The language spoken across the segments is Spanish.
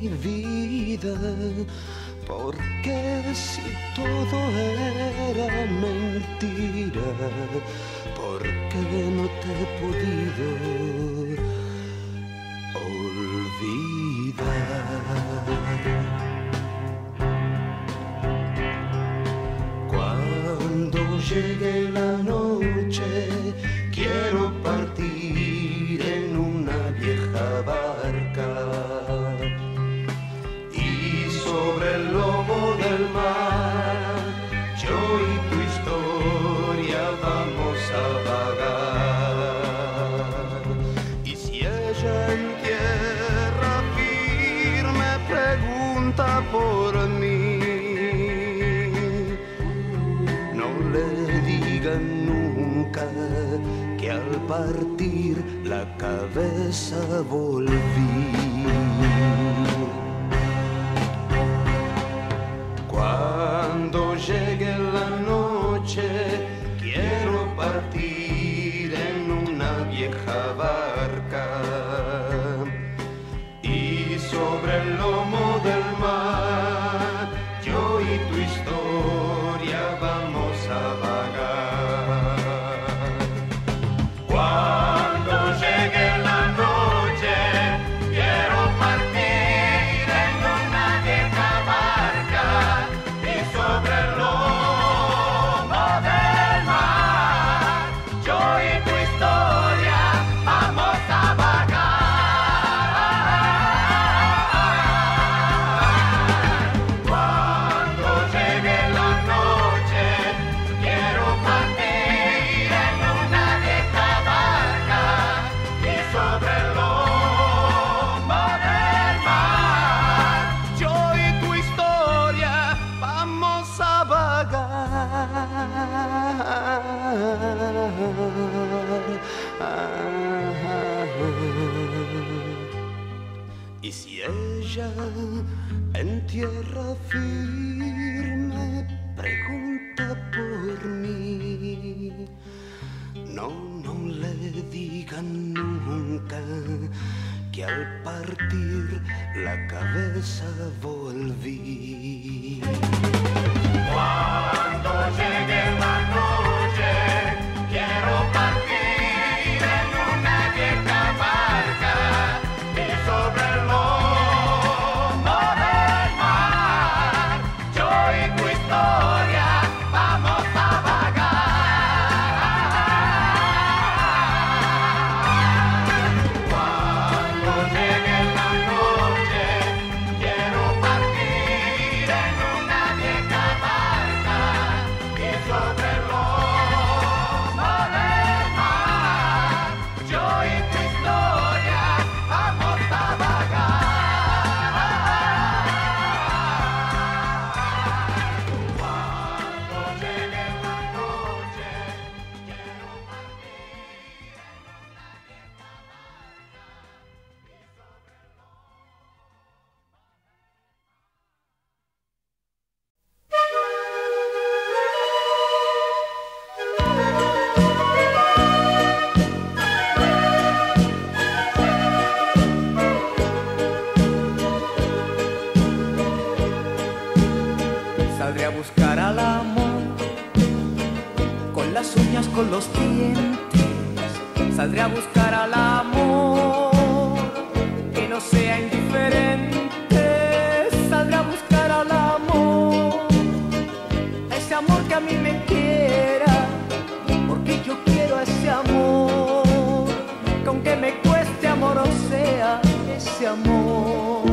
vida, porque si todo era mentira, porque no te he podido olvidar. Cuando llegue la noche, quiero partir en una vieja barca y sobre el lomo del mar, yo y tu historia vamos a vagar. Y si ella en tierra firme pregunta por mí, no le digan nunca que al partir la cabeza volví. Cuando llegue la noche, quiero partir en una vieja barca y sobre el lomo del mar, yo y tu historia vamos a vagar. Cuando llegue la noche, quiero partir en una vieja barca y sobre el lomo del mar, yo y tu historia vamos a vagar. Cuando llegue la noche, quiero partir en una vieja barca y sobre el lomo del mar, yo y tu historia vamos a vagar. Y si ella en tierra firme pregunta por mí, no le digan nunca que al partir la cabeza volví. Cuando llegue la noche, quiero partir en una vieja barca y sobre el lomo del mar, yo y tu historia vamos a vagar. Cuando llegue la noche, quiero partir en una vieja barca y sobre el lomo del mar, yo y tu historia vamos a vagar. Cuando llegue la noche, quiero partir en una vieja Saldré a buscar al amor con las uñas, con los dientes. Saldré a buscar al amor que no sea indiferente. Saldré a buscar al amor, ese amor que a mí me quiera, porque yo quiero ese amor, que aunque me cueste amor, o sea, ese amor.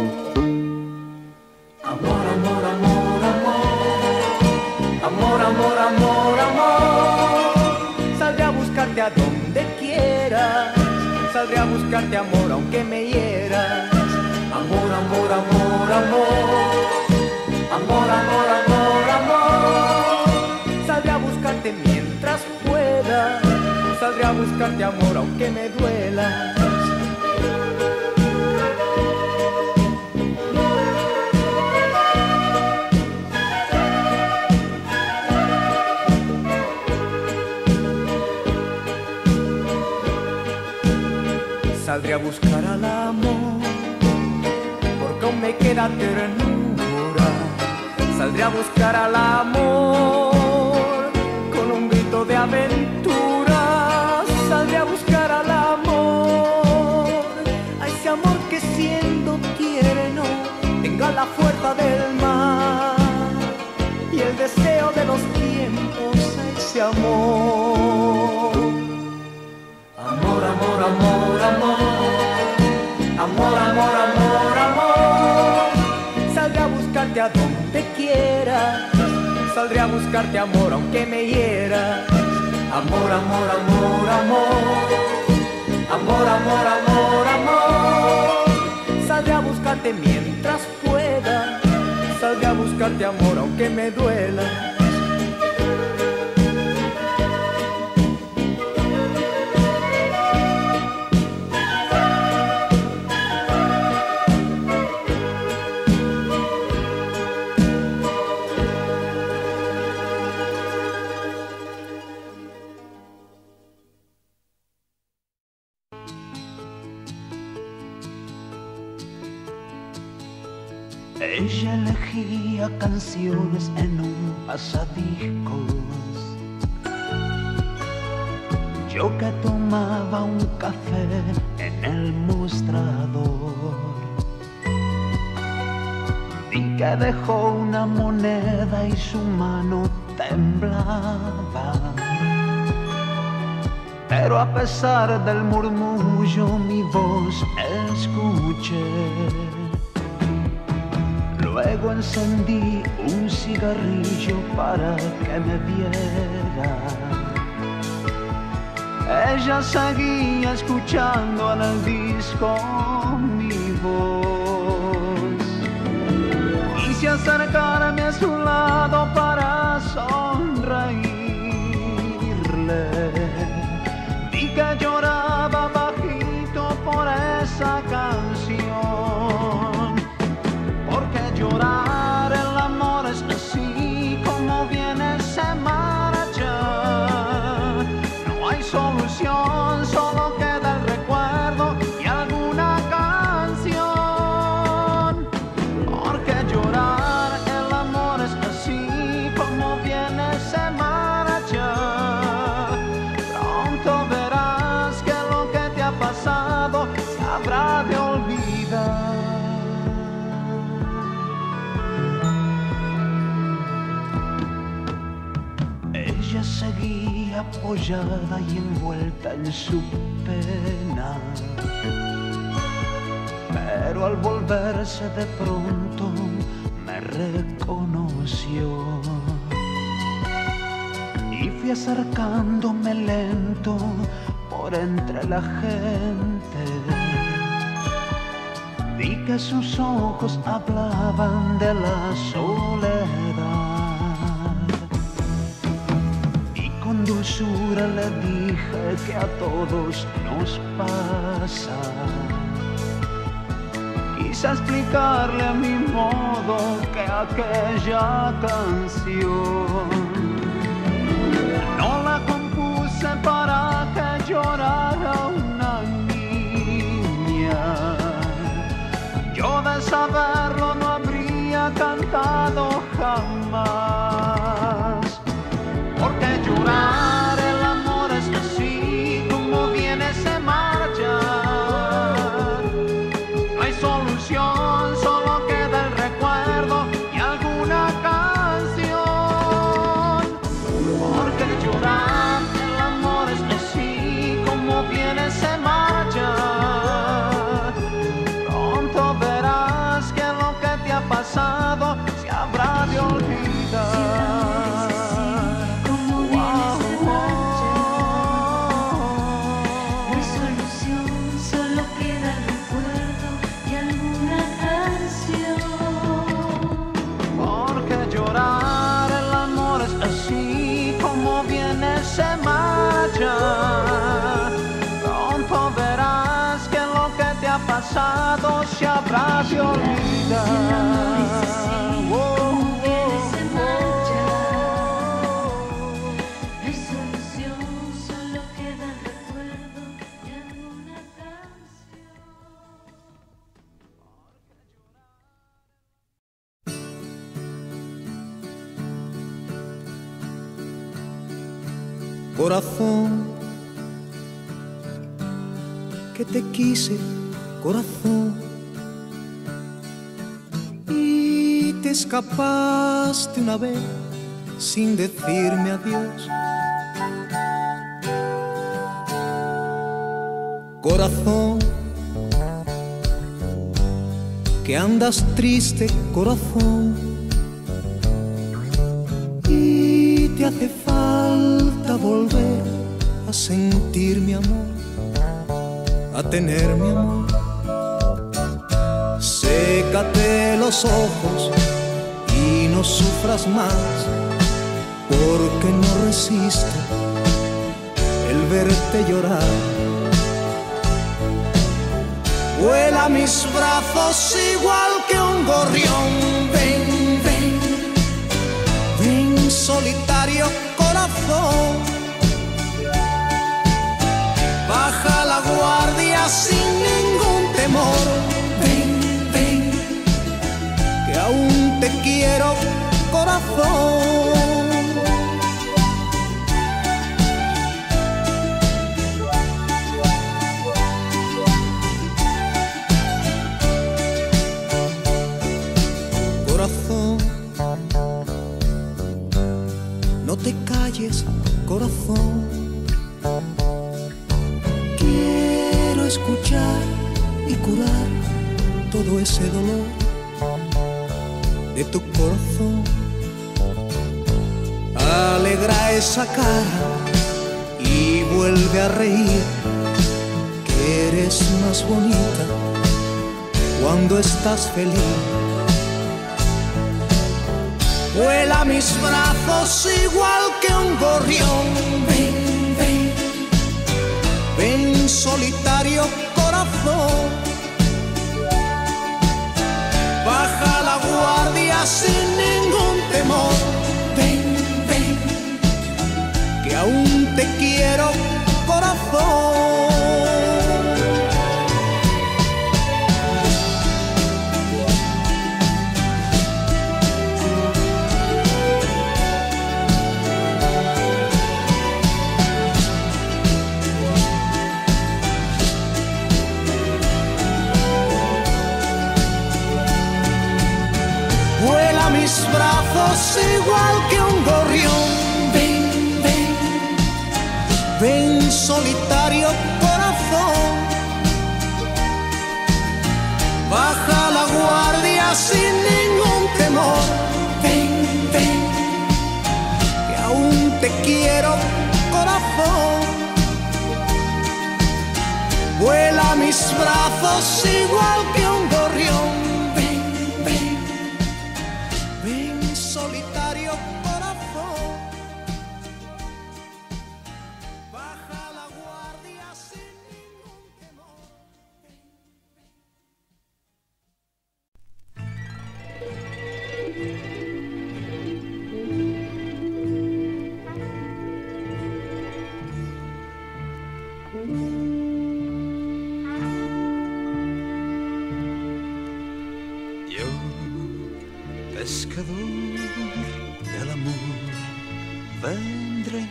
Amor, amor, amor, amor, amor, amor, amor, amor. Saldré a buscarte a donde quieras, saldré a buscarte amor aunque me hieras. Amor, amor, amor, amor, amor, amor, amor, amor. Saldré a buscarte mientras pueda, saldré a buscarte amor aunque me duela. Saldré a buscar al amor, porque queda ternura. Saldré a buscar al amor con un grito de aventura. Saldré a buscar al amor, a ese amor que siendo tierno tenga la fuerza del mar y el deseo de los tiempos, a ese amor. Amor, amor, amor, amor, amor, amor, amor, amor. Saldré a buscarte a donde quieras, saldré a buscarte amor aunque me hieras. Amor, amor, amor, amor, amor, amor, amor, amor. Saldré a buscarte mientras pueda, saldré a buscarte amor aunque me duela. Ella elegía canciones en un pasadiscos, yo que tomaba un café en el mostrador. Vi que dejó una moneda y su mano temblaba, pero a pesar del murmullo mi voz escuché. Luego encendí un cigarrillo para que me viera. Ella seguía escuchando en el disco mi voz. Quise acercarme a su lado para sonreírle. Vi que lloraba bajito por esa canción. Llorar, el amor es así, como viene se marcha. No hay solución, solo queda el recuerdo y alguna canción. Porque llorar, el amor es así, como viene se marcha. Pronto verás que lo que te ha pasado se habrá de olvidar. Ella seguía apoyada y envuelta en su pena, pero al volverse de pronto me reconoció y fui acercándome lento por entre la gente. Vi que sus ojos hablaban de la soledad. Con dulzura le dije que a todos nos pasa. Quise explicarle a mi modo que aquella canción no la compuse para que llorara una niña. Yo de saberlo no habría cantado jamás. Porque llorar, el amor es así, como viene se marcha. No hay solución, solo queda el recuerdo y alguna canción. Porque llorar, el amor es así, como viene se marcha. Pronto verás que lo que te ha pasado se habrá de olvidar. Se marcha, pronto verás que lo que te ha pasado se habrá de olvidar. Corazón, que te quise, corazón, y te escapaste una vez sin decirme adiós. Corazón, que andas triste, corazón, y te hace falta volver a sentir mi amor, a tener mi amor. Sécate los ojos y no sufras más, porque no resisto el verte llorar. Vuela a mis brazos igual que un gorrión. Ven, ven, ven solitario corazón. Baja la guardia sin ningún temor. Ven, ven, que aún te quiero, corazón. Corazón, no te calles, corazón. Quiero escuchar y curar todo ese dolor de tu corazón. Alegra esa cara y vuelve a reír, que eres más bonita cuando estás feliz. Vuela a mis brazos igual que un gorrión. Ven, ven, ven solitario corazón. Baja la guardia sin ningún temor. Ven, ven, que aún te quiero, corazón. Vuela a mis brazos igual que un gorrión. Ven, ven, ven solitario corazón. Baja la guardia sin ningún temor. Ven, ven, que aún te quiero, corazón. Vuela a mis brazos igual que un gorrión. Solitario corazón, baja la guardia sin ningún temor. Yo, pescador del amor, vendré,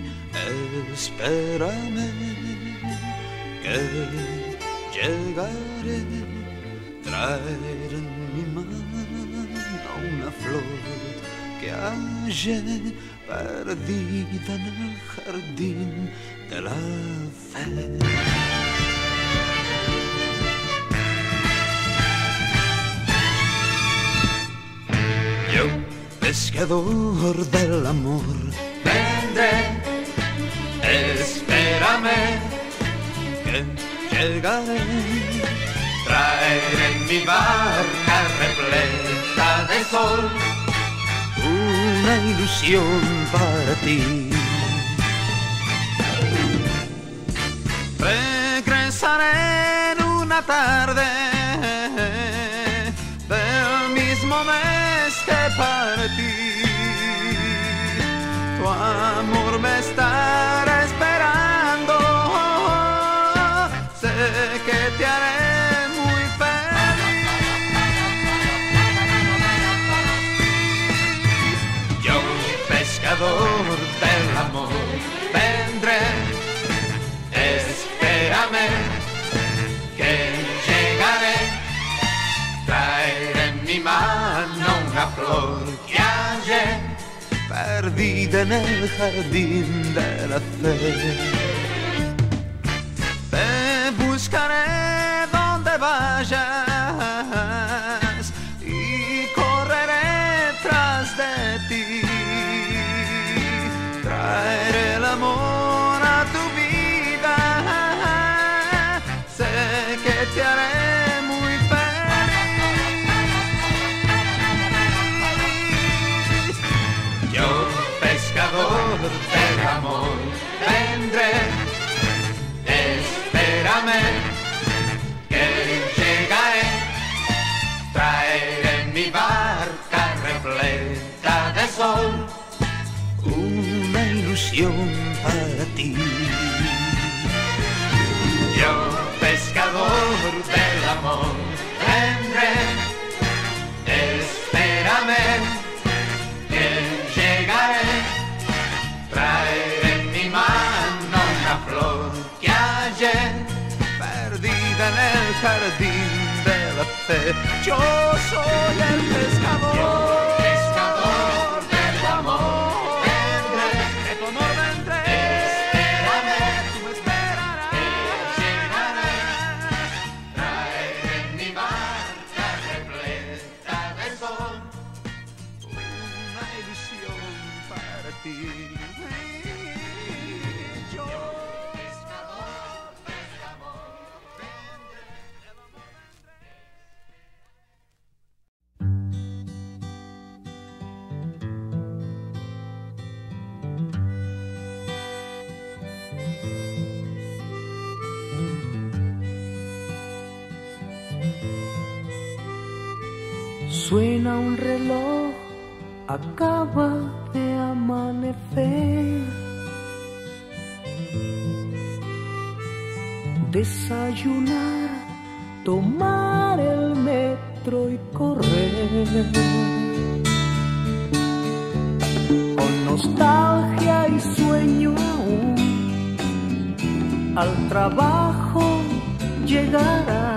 espérame, que llegaré, traer en mi mano una flor que hallé perdida en el jardín de la fe. Yo, pescador del amor, vendré, espérame, que llegaré, traeré en mi barca repleta de sol una ilusión para ti. Regresaré en una tarde del mismo mes que partí. Tu amor me estará esperando. Sé que te haré muy feliz. Yo, pescador del amor, una flor que hallé perdida en el jardín de la fe. Te buscaré donde vayas y correré tras de ti. Traeré el amor a tu vida, sé que te haré muy feliz. Yo, pescador del amor, vendré, espérame, que llegaré, traeré en mi barca repleta de sol una ilusión para ti. Yo, pescador del amor, vendré, espérame, que llegaré, traeré en mi mano una flor que hallé perdida en el jardín de la fe. Yo soy el pescador, yo, pescador del amor. Suena un reloj, acaba de amanecer. Desayunar, tomar el metro y correr. Con nostalgia y sueño aún, al trabajo llegará.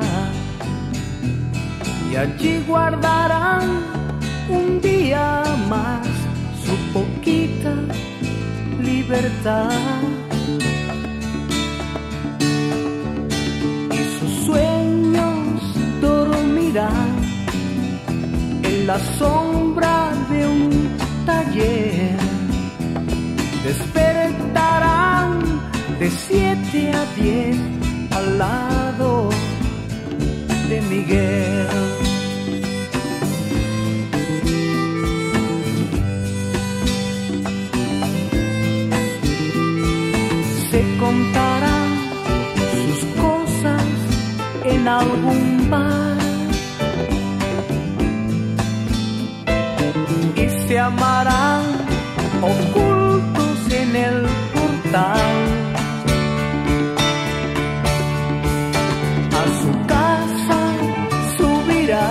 Y allí guardarán un día más su poquita libertad. Y sus sueños dormirán en la sombra de un taller. Despertarán de 7 a 10 al lado de Miguel. Se contarán sus cosas en algún bar y se amarán ocultos en el portal. A su casa subirá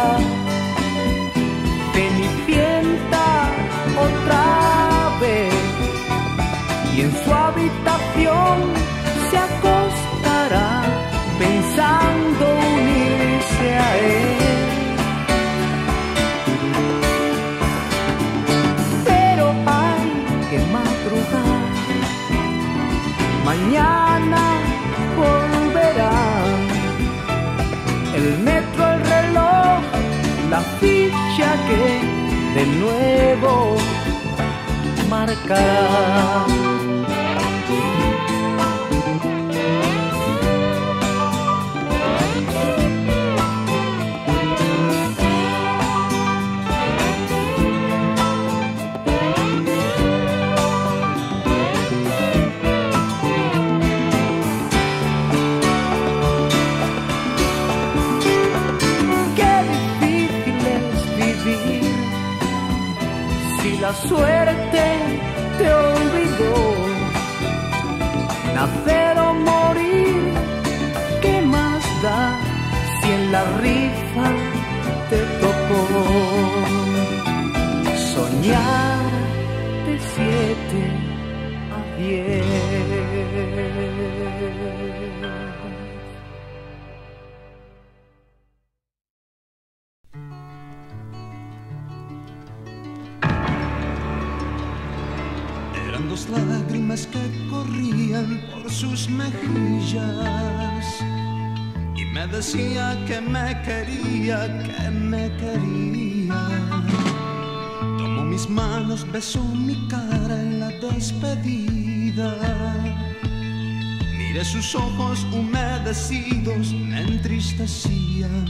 Cenicienta otra vez y en su habitación se acostará pensando unirse a él. Pero hay que madrugar, mañana volverá. El metro, el reloj, la ficha que de nuevo marcará. La suerte te olvidó, nacer o morir, ¿qué más da si en la rifa te tocó soñar de 7 a 10? grandes lágrimas que corrían por sus mejillas, y me decía que me quería, que me quería. Tomó mis manos, besó mi cara en la despedida. Miré sus ojos humedecidos, me entristecían.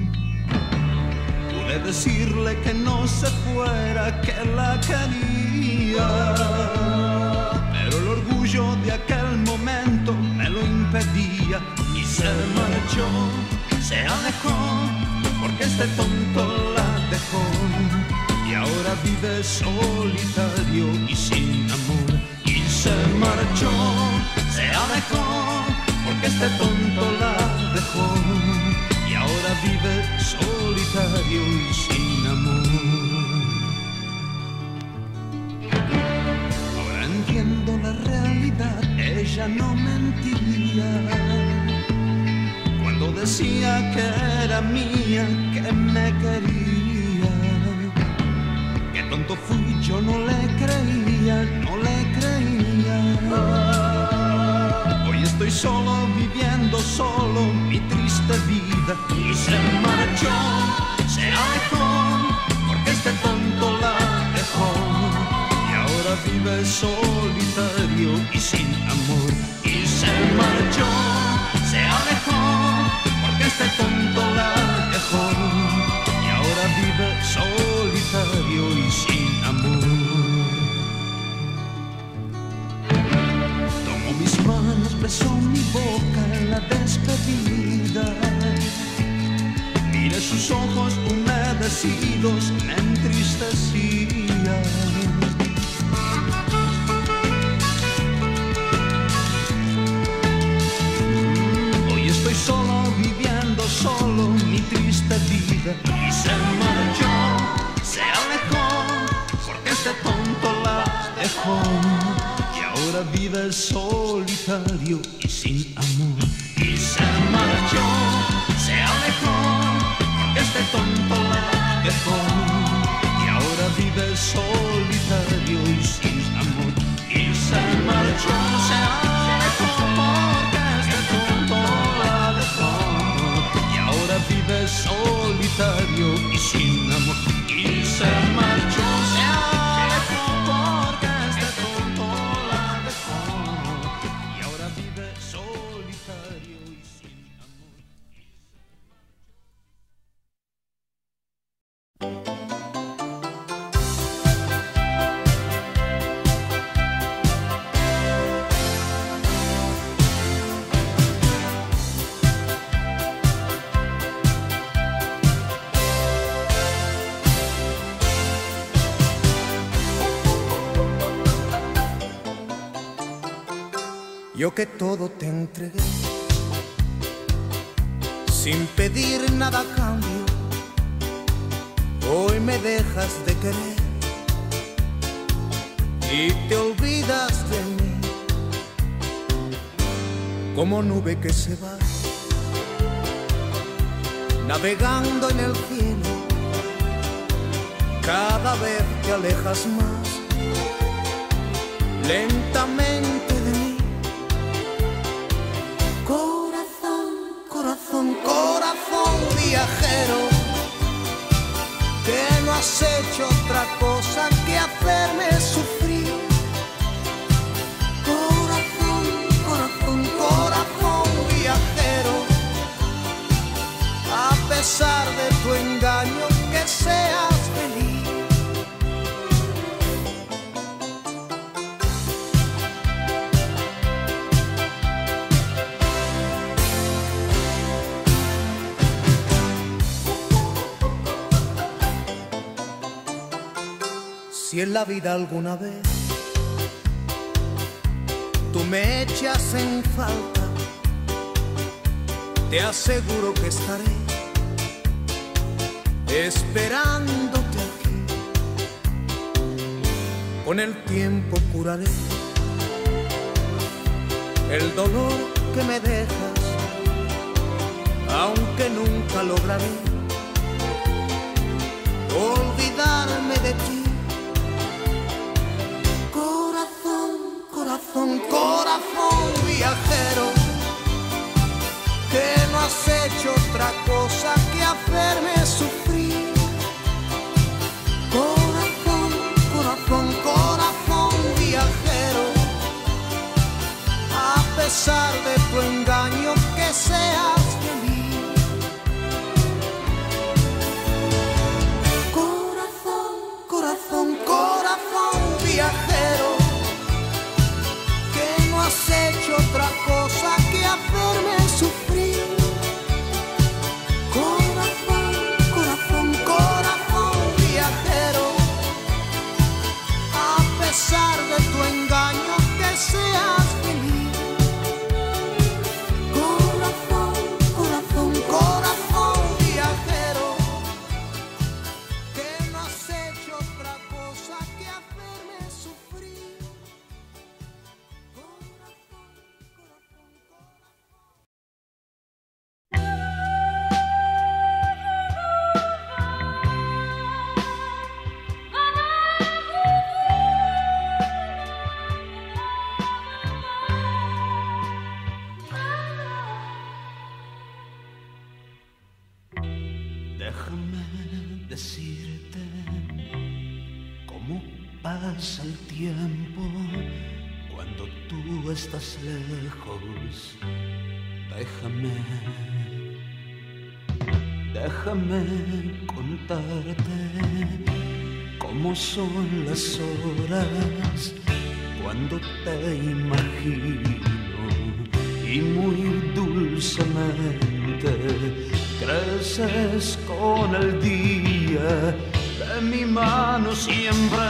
Pude decirle que no se fuera, que la quería, pero el orgullo de aquel momento me lo impedía. Y se marchó, se alejó, porque este tonto la dejó. Y ahora vive solitario y sin amor. Y se marchó, se alejó, porque este tonto la dejó. Y ahora vive solitario y sin amor. Ahora entiendo la realidad, ella no mentía cuando decía que era mía, que me quería. Qué tonto fui, yo no le creía, no le creía. Hoy estoy solo, viviendo solo mi triste vida. Y se marchó, se alejó, porque este tonto la dejó. Y ahora vive solitario y sin amor. Y se marchó, se alejó, porque este tonto la dejó. Y ahora vive solitario y sin amor. Tomó mis manos, besó mi boca en la despedida. Miré sus ojos humedecidos, me entristecían. Hoy estoy solo, viviendo solo mi triste vida. Y se marchó, se alejó, porque este tonto la dejó. Y ahora vive solitario y sin amor. Y se marchó, se alejó, porque este tonto la dejó. Y ahora vive solitario y sin amor. Y se marchó, se alejó, porque este tonto la dejó. Y ahora vive solitario y sin amor. Y se marchó, se alejó, porque este tonto la dejó. Y ahora vive solitario y sin amor. Yo que todo te entregué, sin pedir nada a cambio, hoy me dejas de querer y te olvidas de mí, como nube que se va, navegando en el cielo, cada vez te alejas más, lentamente de mí. Corazón, corazón, corazón viajero, que no has hecho otra cosa que hacerme sufrir. Corazón, corazón, corazón viajero, a pesar de tu engaño, que seas feliz. Si en la vida alguna vez tú me echas en falta, te aseguro que estaré esperándote aquí. Con el tiempo curaré el dolor que me dejas, aunque nunca lograré olvidarme de ti. Corazón, pasa el tiempo, cuando tú estás lejos, déjame contarte cómo son las horas cuando te imagino y muy dulcemente creces con el día de mi mano. Siempre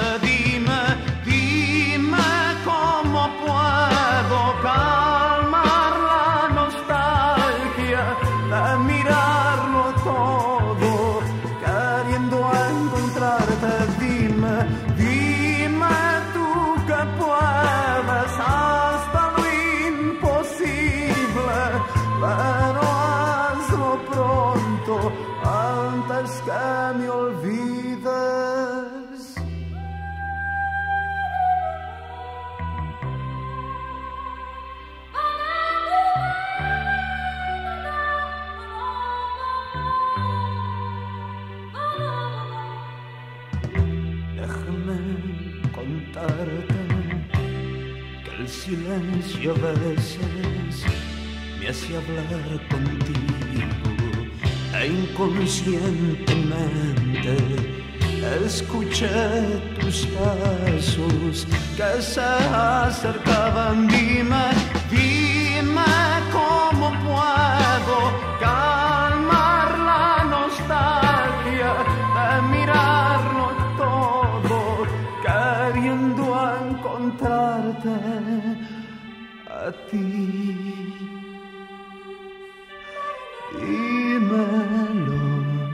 dime cómo puedo calmar la nostalgia de mirarlo todo, queriendo encontrarte. Dime tú que puedes hasta lo imposible, pero hazlo pronto antes que me olvides. Que el silencio a veces me hace hablar contigo e inconscientemente escuché tus pasos que se acercaban. Dime cómo puedo calmar la nostalgia de mirarlo todo, queriendo encontrarte a ti. Dímelo,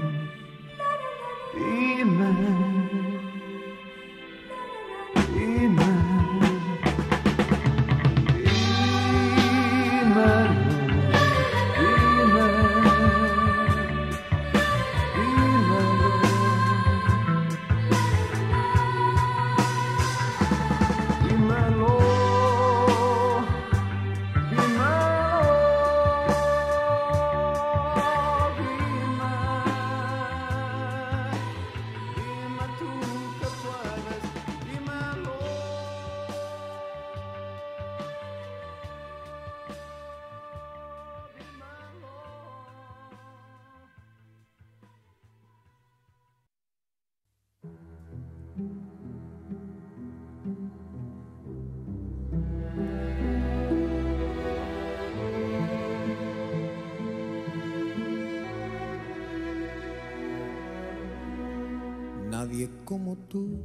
Nadie como tú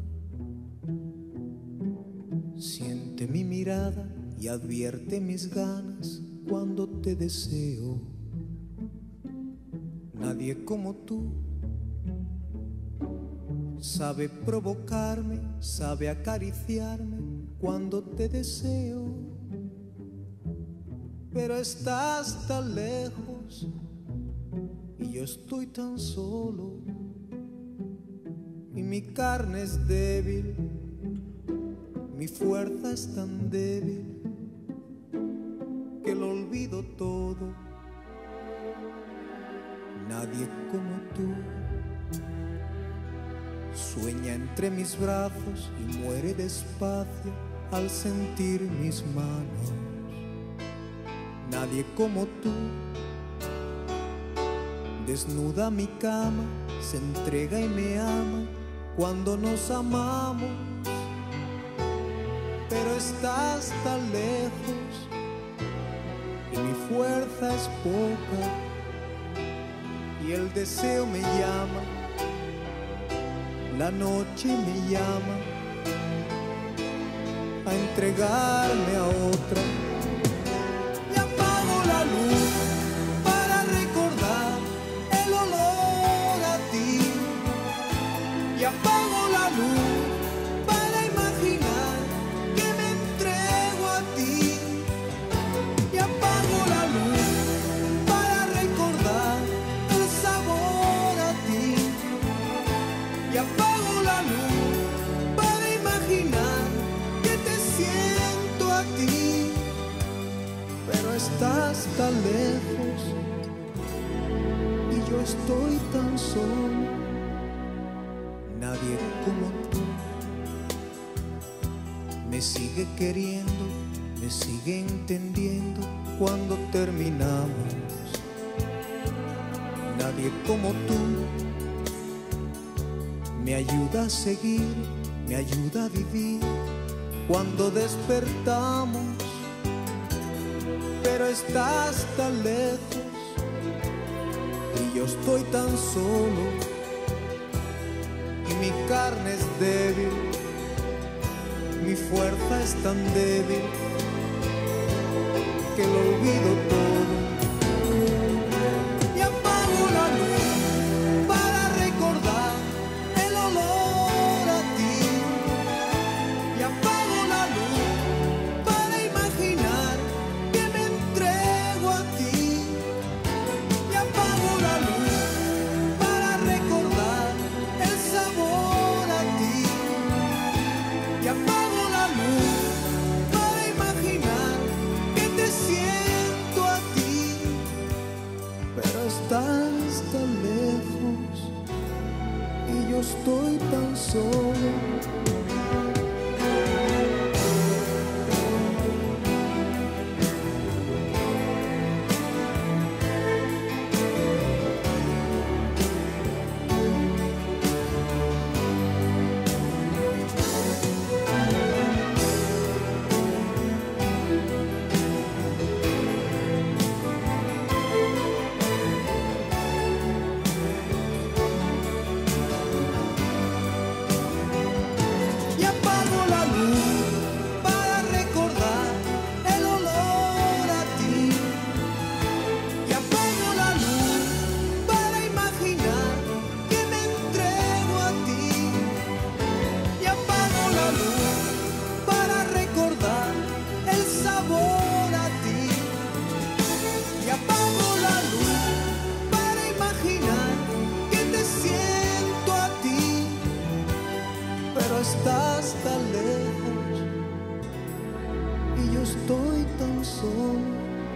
siente mi mirada y advierte mis ganas cuando te deseo. Nadie como tú sabe provocarme, sabe acariciarme cuando te deseo. Pero estás tan lejos y yo estoy tan solo. Y mi carne es débil, mi fuerza es tan débil que lo olvido todo. Nadie como tú sueña entre mis brazos y muere despacio al sentir mis manos. Nadie como tú desnuda mi cama, se entrega y me ama cuando nos amamos. Pero estás tan lejos y mi fuerza es poca y el deseo me llama, la noche me llama a entregarme a otra. Y apago la luz para recordar el olor a ti. Y apago la luz para imaginar que me entrego a ti. Y apago la luz para recordar el sabor a ti. Y apago la luz para imaginar que te siento a ti. Pero estás tan lejos y yo estoy tan solo. Nadie como tú sigue queriendo, me sigue entendiendo cuando terminamos. Nadie como tú me ayuda a seguir, me ayuda a vivir cuando despertamos. Pero estás tan lejos y yo estoy tan solo, y mi carne es débil, mi fuerza es tan débil que lo olvido todo. Y apago la luz para recordar el olor a ti. Y apago la luz para imaginar que me entrego a ti. Y apago la luz para recordar el sabor a ti. Y apago la luz para imaginar que te siento a ti. Pero estás tan lejos y yo estoy tan solo. Y apago la luz para recordar el olor a ti. Y apago la luz para imaginar que me entrego a ti. Y apago la luz para recordar el sabor a ti. Y apago la luz para imaginar que te siento a ti. Pero estás tan lejos y yo estoy tan solo.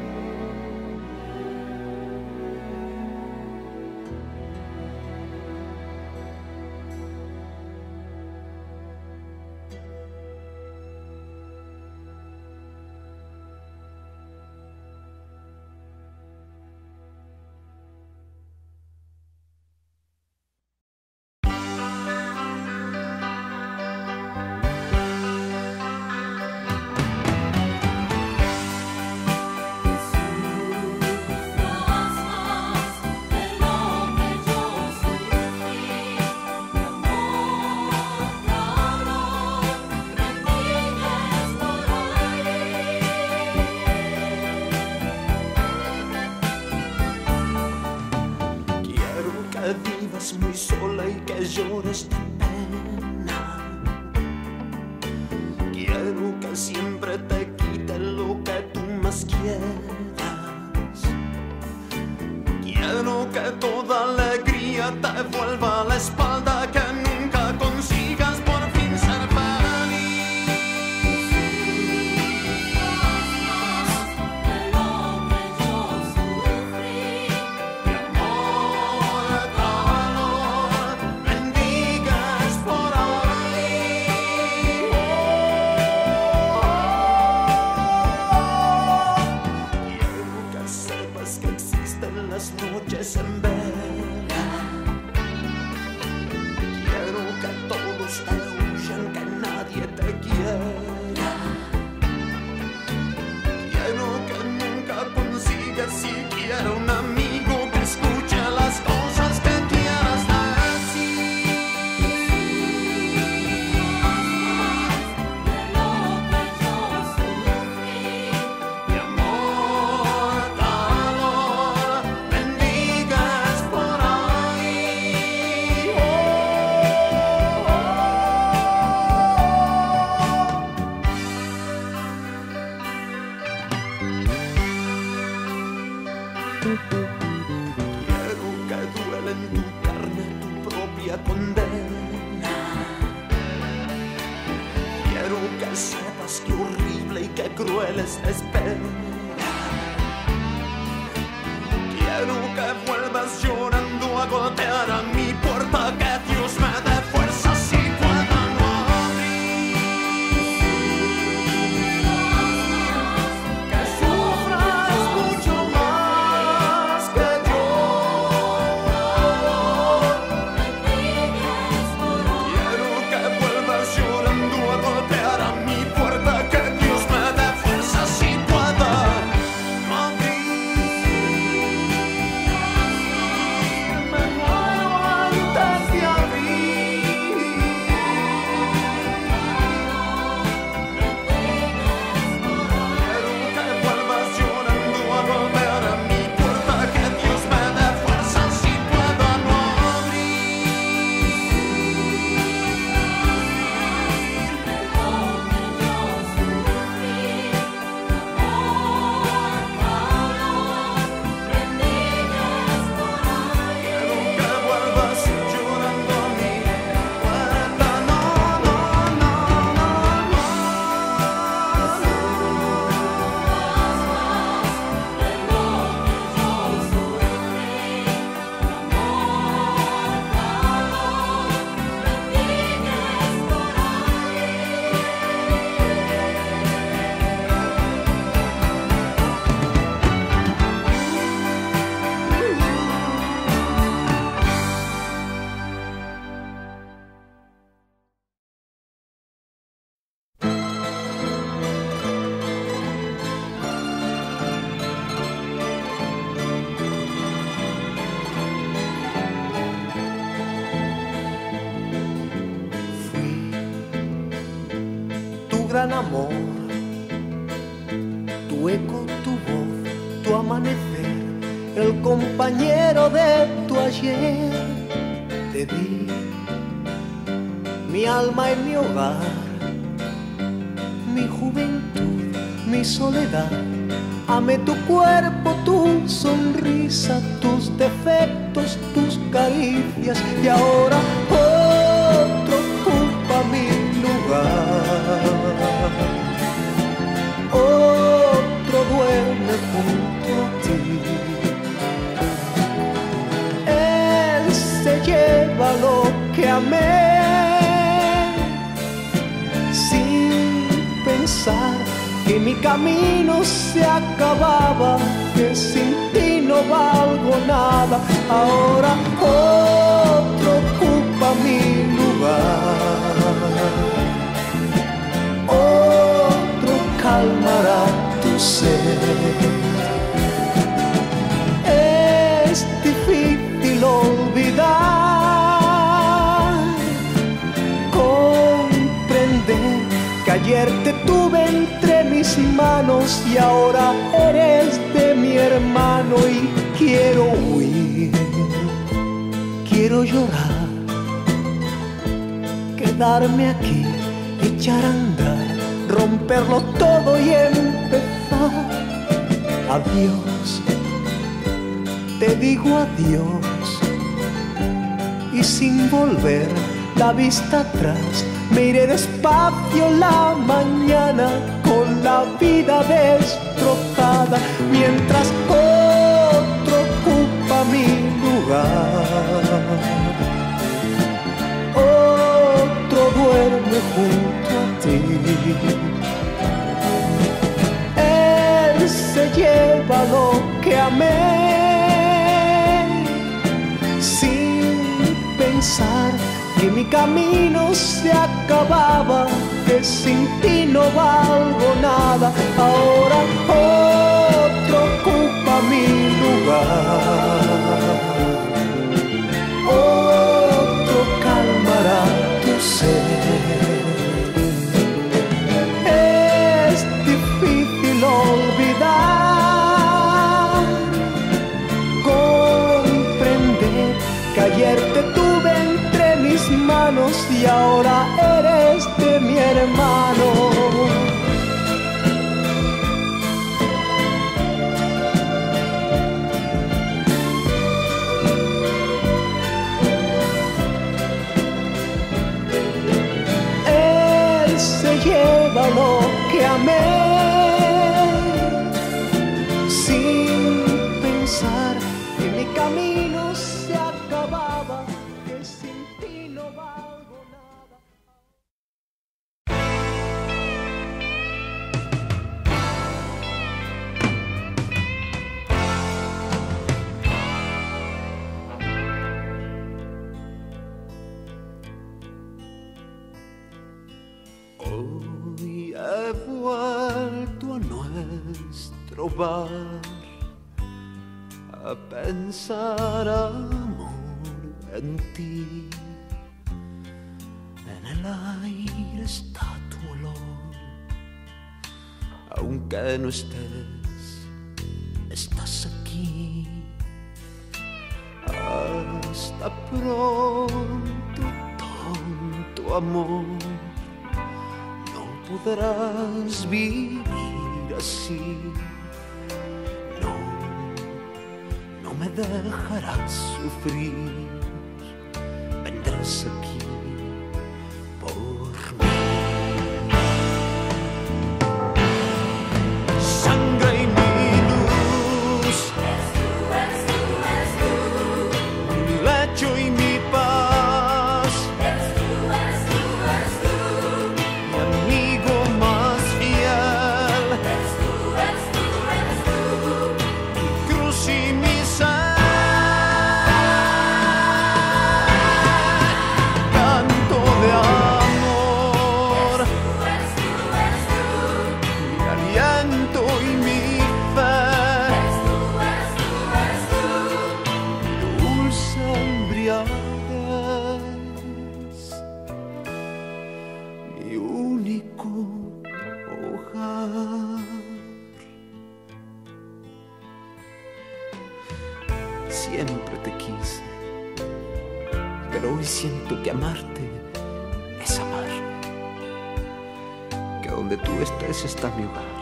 Vivas muy sola y que llores de pena. Quiero que siempre te quite lo que tú más quieras. Quiero que toda alegría te vuelva a la espalda, que nunca consigas por fin ser las noches en vela. Quiero que todos te huyan, que nadie te quiera. Quiero que nunca consigas siquiera un amigo que escuche las cosas que quieras decir. Mi amor, calor, bendigas por ahí. Quiero que duele en tu carne tu propia condena. Quiero que sepas que horrible y que cruel es la espera. Quiero que vuelvas llorando a golpear a mi puerta, que Dios me dé fuerzas y pueda no abrir. gran amor, tu eco, tu voz, tu amanecer, el compañero de tu ayer. Te di mi alma y mi hogar, mi juventud, mi soledad. Amé tu cuerpo, tu sonrisa, tus defectos, tus caricias, y ahora otro ocupa mi lugar. Otro duerme junto a ti. Él se lleva lo que amé, sin pensar que mi camino se acababa, que sin ti no valgo nada. Ahora otro ocupa mi lugar, otro calmará tu sed. Es difícil olvidar, comprender que ayer te tuve entre mis manos y ahora eres de mi hermano. Y quiero huir, quiero llorar, quedarme aquí, echar a andar, romperlo todo y empezar. Adiós, te digo adiós, y sin volver la vista atrás, me iré despacio la mañana con la vida destrozada, mientras otro ocupa mi lugar. Otro duerme junto a ti. Él se lleva lo que amé, sin pensar que mi camino se acababa, que sin ti no valgo nada. Ahora otro ocupa mi lugar, otro calmará tu sed. Es difícil olvidar, comprender que ayer te tuve entre mis manos y ahora eres de mi hermano. Él se lleva lo que amé, sin pensar que mi camino se acababa, que sin ti no valgo nada. Hoy he vuelto a nuestro bar a pensar, amor, en ti. En el aire está tu olor, aunque no estés, estás aquí. Hasta pronto, tonto amor, no podrás vivir así. No me dejarás sufrir, vendrás aquí por mí. Sangre y mi luz, mi lecho y mi paz, mi amigo más fiel, mi cruz y mi sed. Canto de amor, mi aliento y mi fe, dulce embriaguez, mi único hogar. Siempre te quise, pero hoy siento que amarte es amar. Que donde tú estés está mi hogar.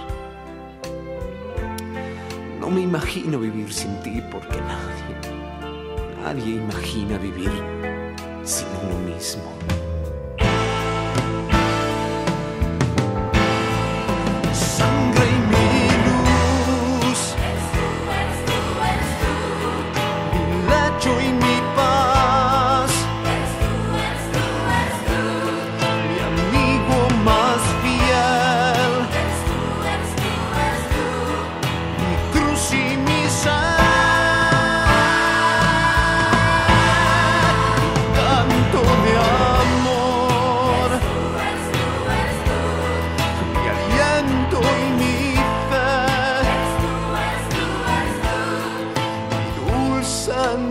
No me imagino vivir sin ti porque nadie imagina vivir sin uno mismo. Sangre y mi luz, mi lecho y mi paz, mi amigo más fiel, mi cruz y mi sal, mi canto de amor, mi aliento y mi fe, mi dulce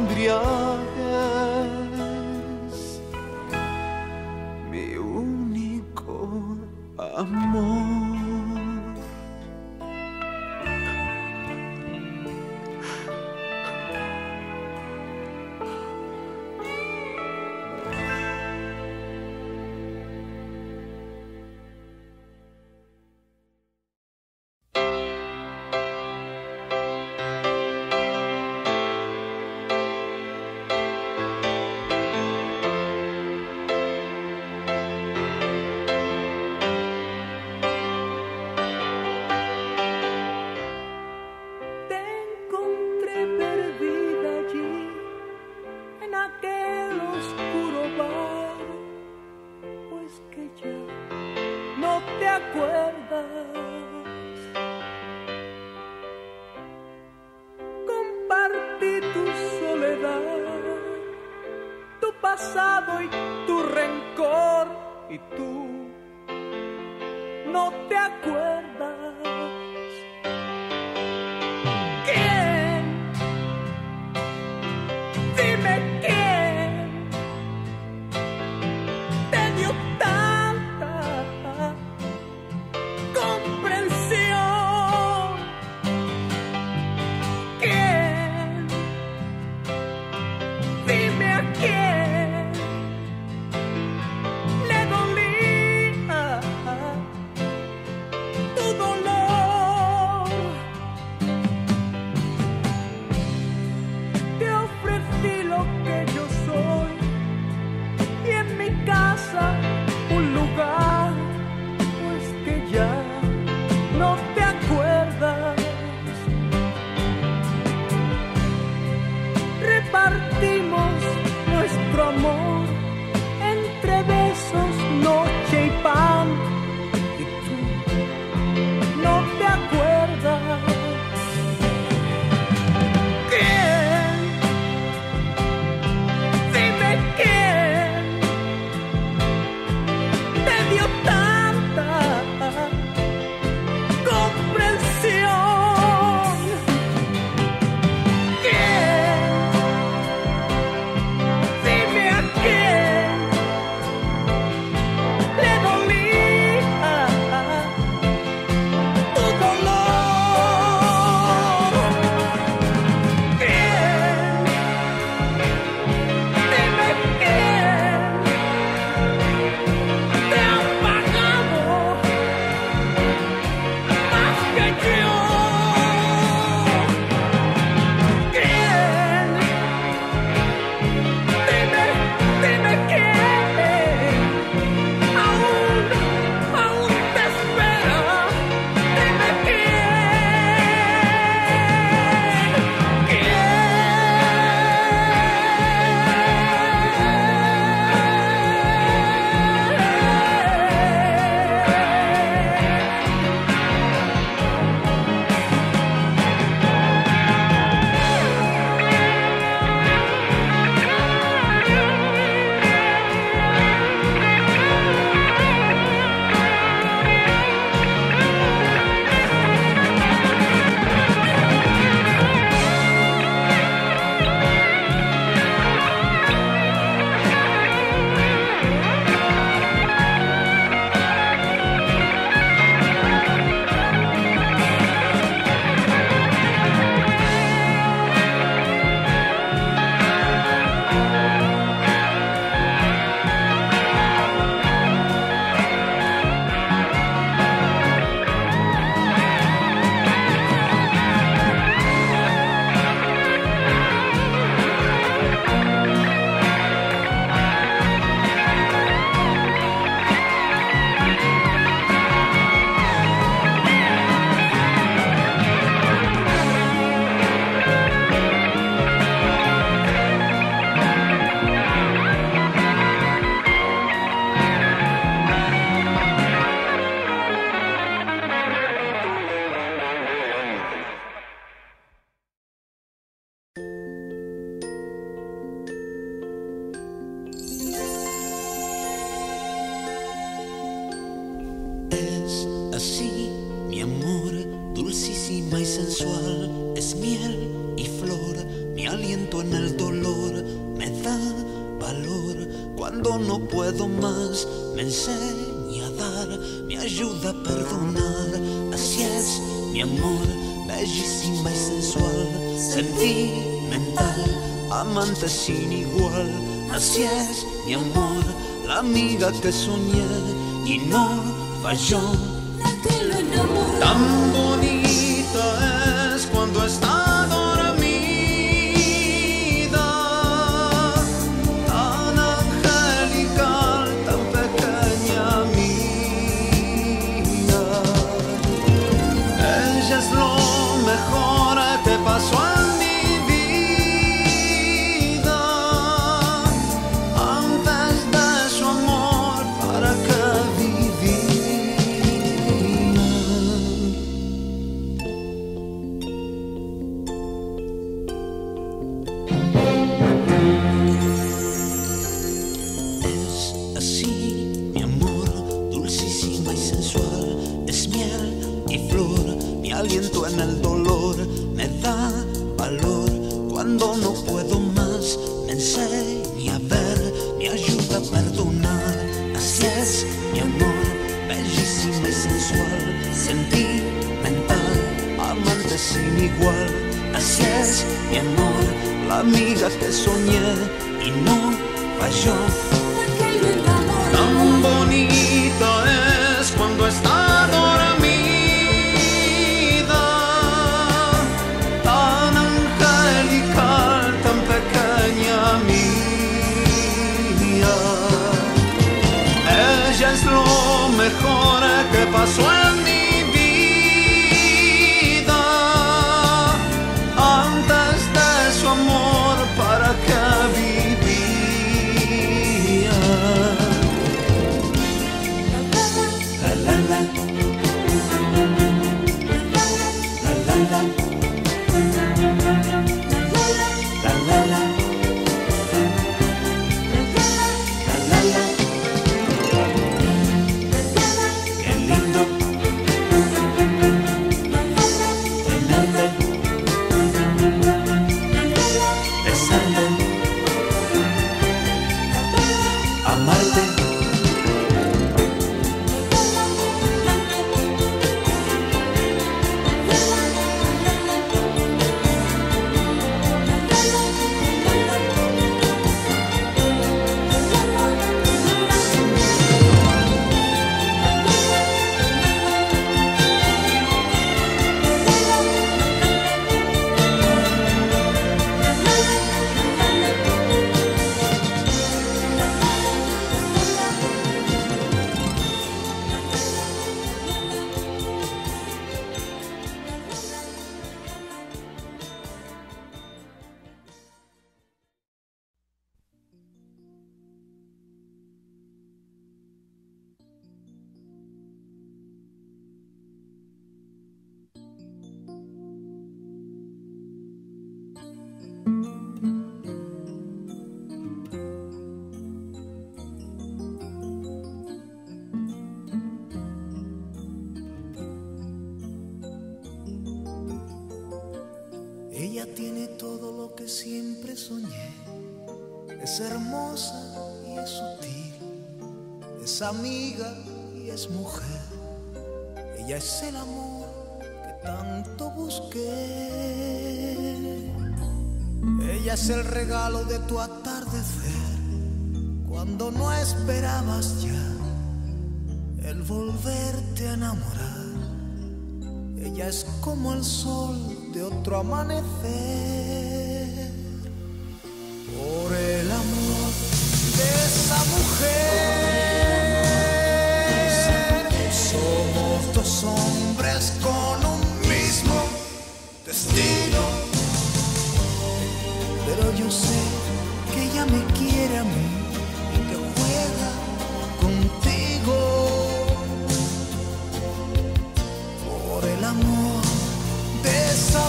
embriaguez, mi único amor. Te encontré perdida allí, en aquel oscuro bar, pues que ya no te acuerdas. Compartí tu soledad, tu pasado y tu rencor, y tú no te acuerdas. ¿Quién? Dime quién te dio tanta comprensión. ¿Quién? Dime a quién le dolía tu dolor. así, mi amor, dulcísima y sensual, es miel y flor, mi aliento en el dolor, me da valor cuando no puedo más, me enseña a dar, me ayuda a perdonar, así es, mi amor, bellísima y sensual, sentimental, amante sin igual, así es, mi amor, la amiga que soñé y no falló. Tan bonita es cuando está dormida, tan angelical, tan pequeña mía. Ella es lo mejor que pasó en mi vida. Antes de su amor, ¿para qué viví? Aliento en el dolor, me da valor cuando no puedo más, me enseña a ver, me ayuda a perdonar, así es, mi amor, bellísima y sensual, sentimental, amante sin igual, así es, mi amor, la amiga que soñé y no falló. Tan bonito es cuando está dormida, es lo mejor que pasó en mi vida. Antes de su amor, ¿para qué vivía? La la la, la la la, la la la. Ella tiene todo lo que siempre soñé. Es hermosa y es sutil, es amiga y es mujer. Ella es el amor que tanto busqué. Ella es el regalo de tu atardecer, cuando no esperabas ya el volverte a enamorar. Ella es como el sol de otro amanecer. Por el amor de esa mujer, somos dos hombres con un mismo destino. Pero yo sé que ella me quiere a mí y que juega contigo. Por el amor de esa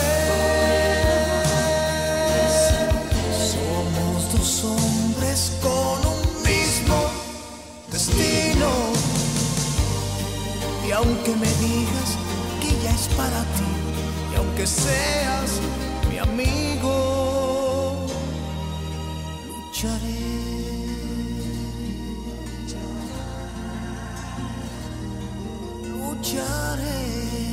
mujer, somos dos hombres con un mismo destino. Y aunque me digas que ya es para ti, y aunque seas mi amigo, lucharé. Lucharé.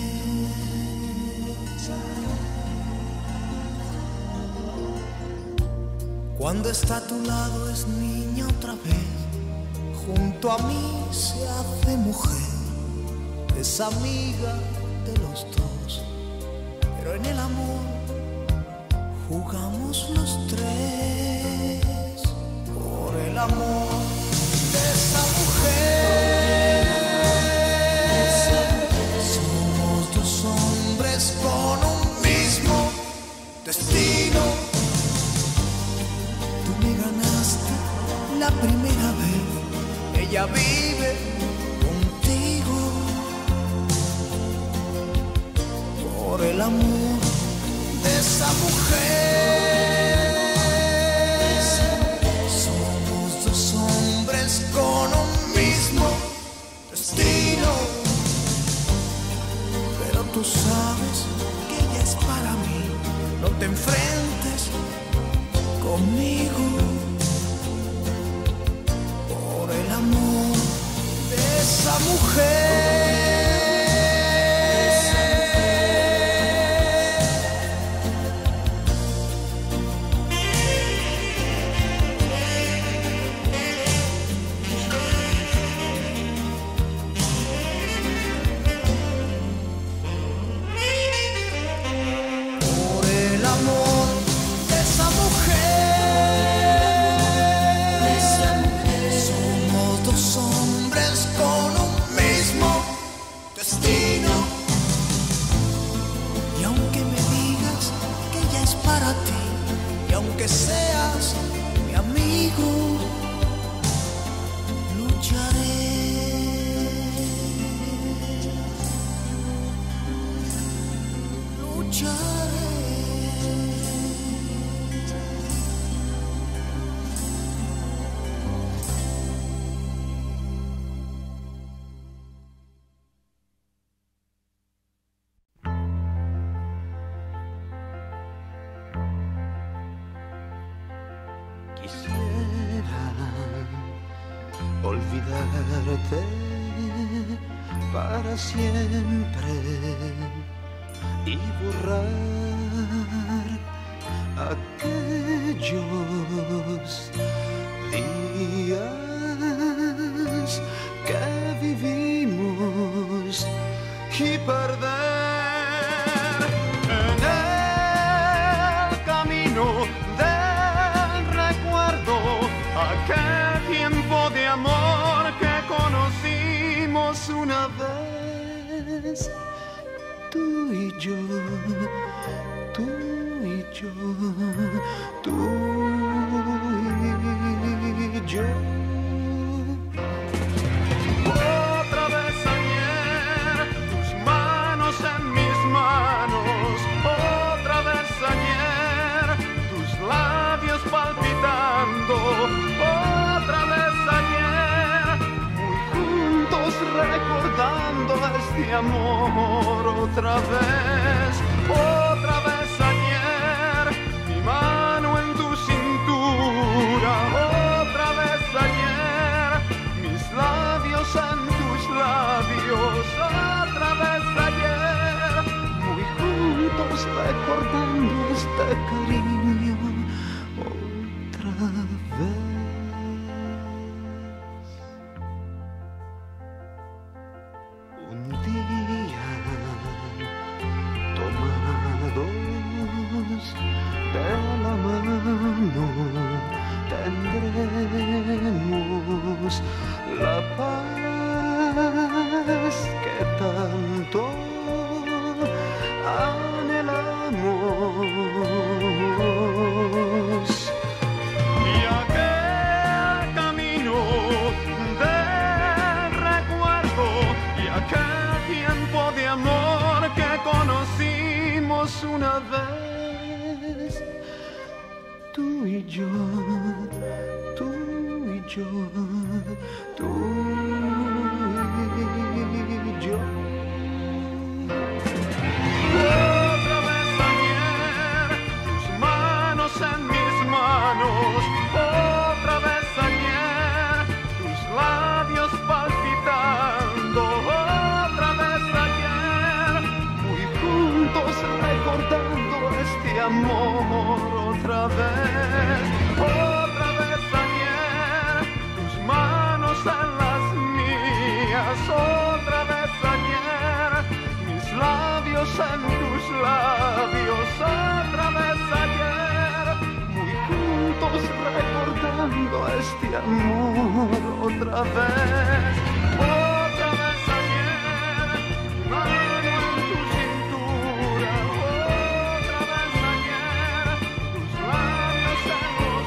Cuando está a tu lado es niña otra vez, junto a mí se hace mujer, es amiga de los dos, pero en el amor jugamos los tres, por el amor de esa mujer. Somos dos hombres con un mismo destino. Tú me ganaste la primera vez, ella vive contigo, por el amor de esa mujer. Somos dos hombres con un mismo destino, pero tú sabes que ella es para mí. No te enfrentes conmigo, por el amor de esa mujer. Aunque seas mi amigo, lucharé. Lucharé. Quisiera olvidarte para siempre y borrar aquellos días que vivimos y perder en el camino aquel tiempo de amor que conocimos una vez, tú y yo, tú y yo, tú y yo. Otra vez ayer, tus manos en mis manos, otra vez ayer, tus labios palpitando. Otra vez ayer, muy juntos recordando este amor. Otra vez ayer, mi mano en tu cintura. Otra vez ayer, mis labios en tus labios. Otra vez ayer, muy juntos recordando este cariño. Otra vez. Un día tomados de la mano tendremos la paz que tanto anhelamos. Y aquel camino de recuerdo y aquel tiempo de amor que conocimos una vez, tú y yo, tú y yo, tú y yo. labios otra vez ayer, mis labios en tus labios otra vez ayer, muy juntos recordando este amor otra vez ayer, mano en tu cintura, otra vez ayer, tus labios en los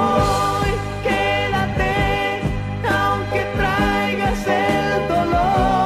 dolor.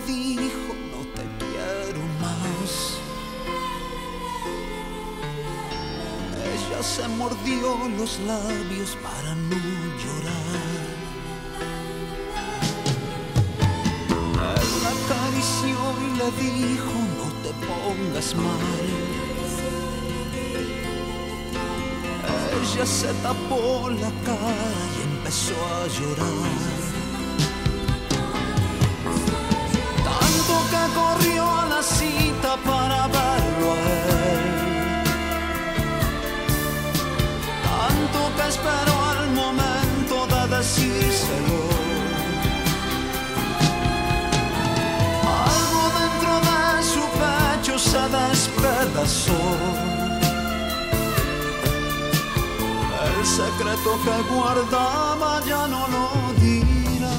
dijo no te quiero más. Ella se mordió los labios para no llorar. Él la acarició y le dijo no te pongas mal. Ella se tapó la cara y empezó a llorar. Tanto que corrió a la cita para verlo a él. Tanto que esperó al momento de decírselo. Algo dentro de su pecho se despedazó. El secreto que guardaba ya no lo dirá.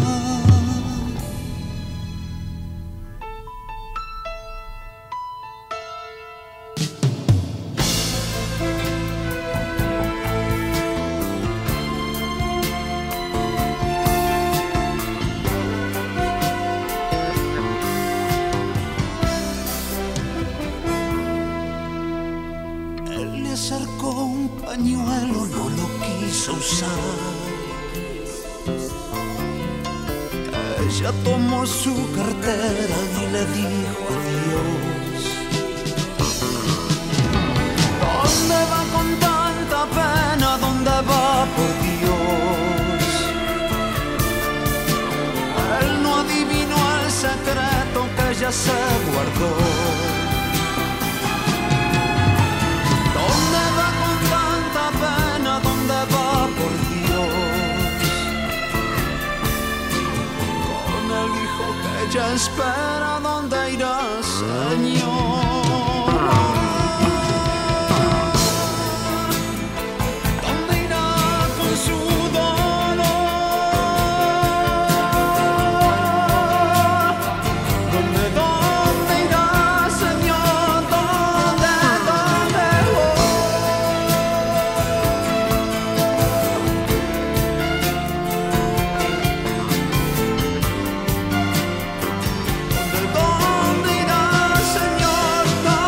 Él le acercó un pañuelo, no lo quiso usar. Ella tomó su cartera y le dijo adiós. ¿Dónde va con tanta pena? ¿Dónde va, por Dios? Él no adivinó el secreto que ella se guardó. ¿Dónde va con tanta pena? ¿Dónde va, por Dios? Con el hijo que ella espera, ¿dónde irá, Señor? ¿Dónde irá con su dolor? ¿Dónde irá, Señor? ¿Dónde irá, Señor?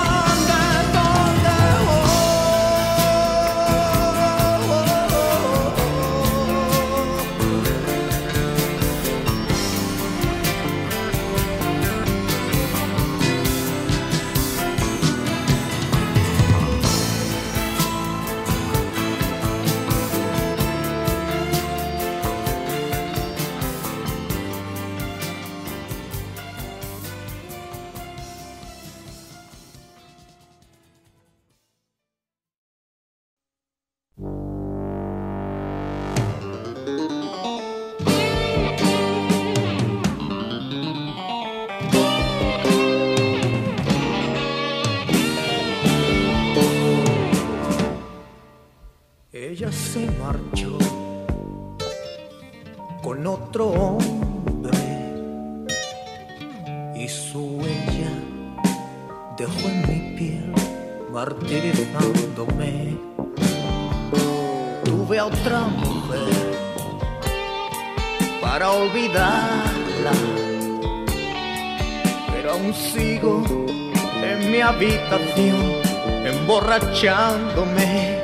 Ella se marchó con otro hombre y su huella dejó en mi piel martirizándome. Tuve a otra mujer para olvidarla, pero aún sigo en mi habitación emborrachándome.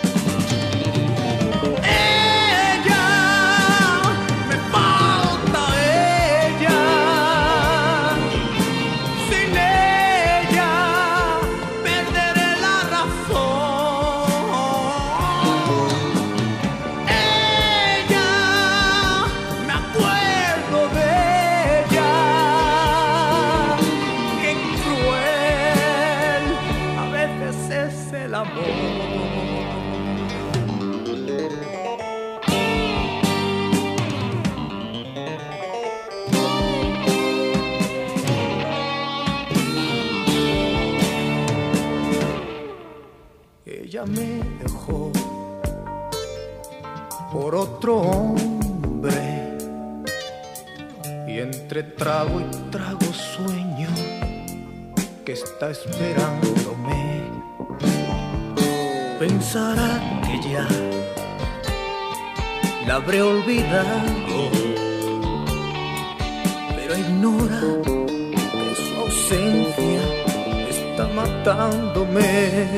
Ella me dejó por otro hombre y entre trago y trago sueño que está esperándome. Pensará que ya la habré olvidado, pero ignora que su ausencia está matándome.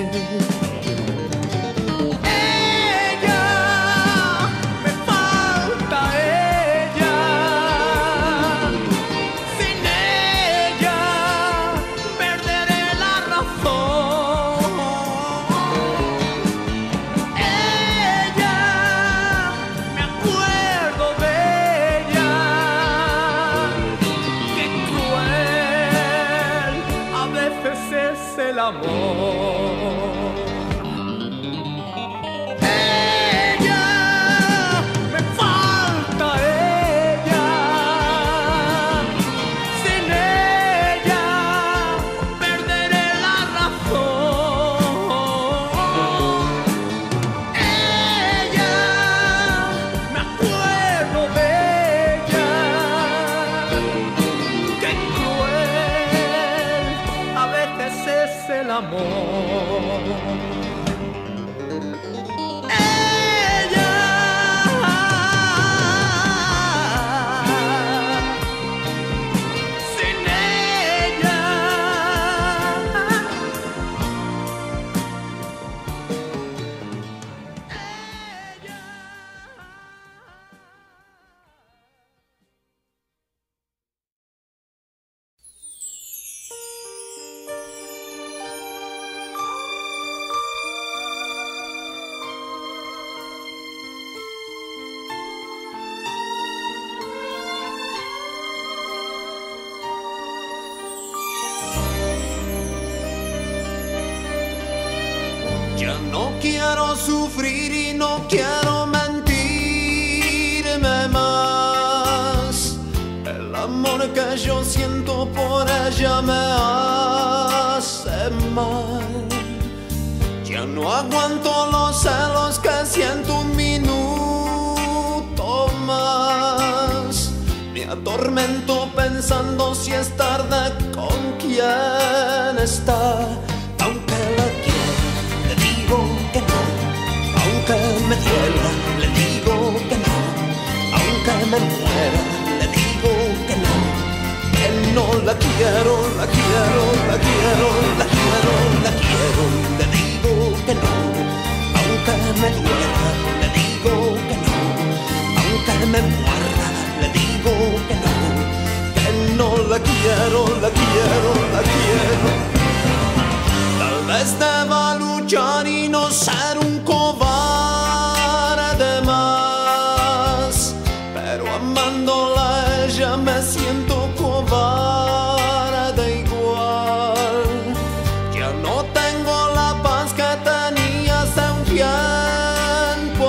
Ella, me falta ella. Sin ella perderé la razón. Ella, me acuerdo de ella. Qué cruel a veces es el amor. Ella, me falta ella. Sin ella perderé la razón. Ella, me acuerdo de ella. Qué cruel a veces es el amor. Ella, sin ella. Ya no quiero sufrir y no quiero mentirme más. El amor que yo siento por ella me hace mal. Ya no aguanto los celos que siento un minuto más. Me atormento pensando si es tarde con quién está. Aunque la quiero, le digo que no. Aunque me duela, le digo que no. Aunque me muera, le digo que no. Que no la quiero, la quiero, la quiero, la quiero, la quiero. Le digo que no. Aunque me duela, le digo que no. Aunque me muera, le digo que no. Que no la quiero, la quiero, la quiero. Tal vez deba luchar y no ser un cobarde más, pero amándola a ella me siento cobarde igual. Ya no tengo la paz que tenía hace un tiempo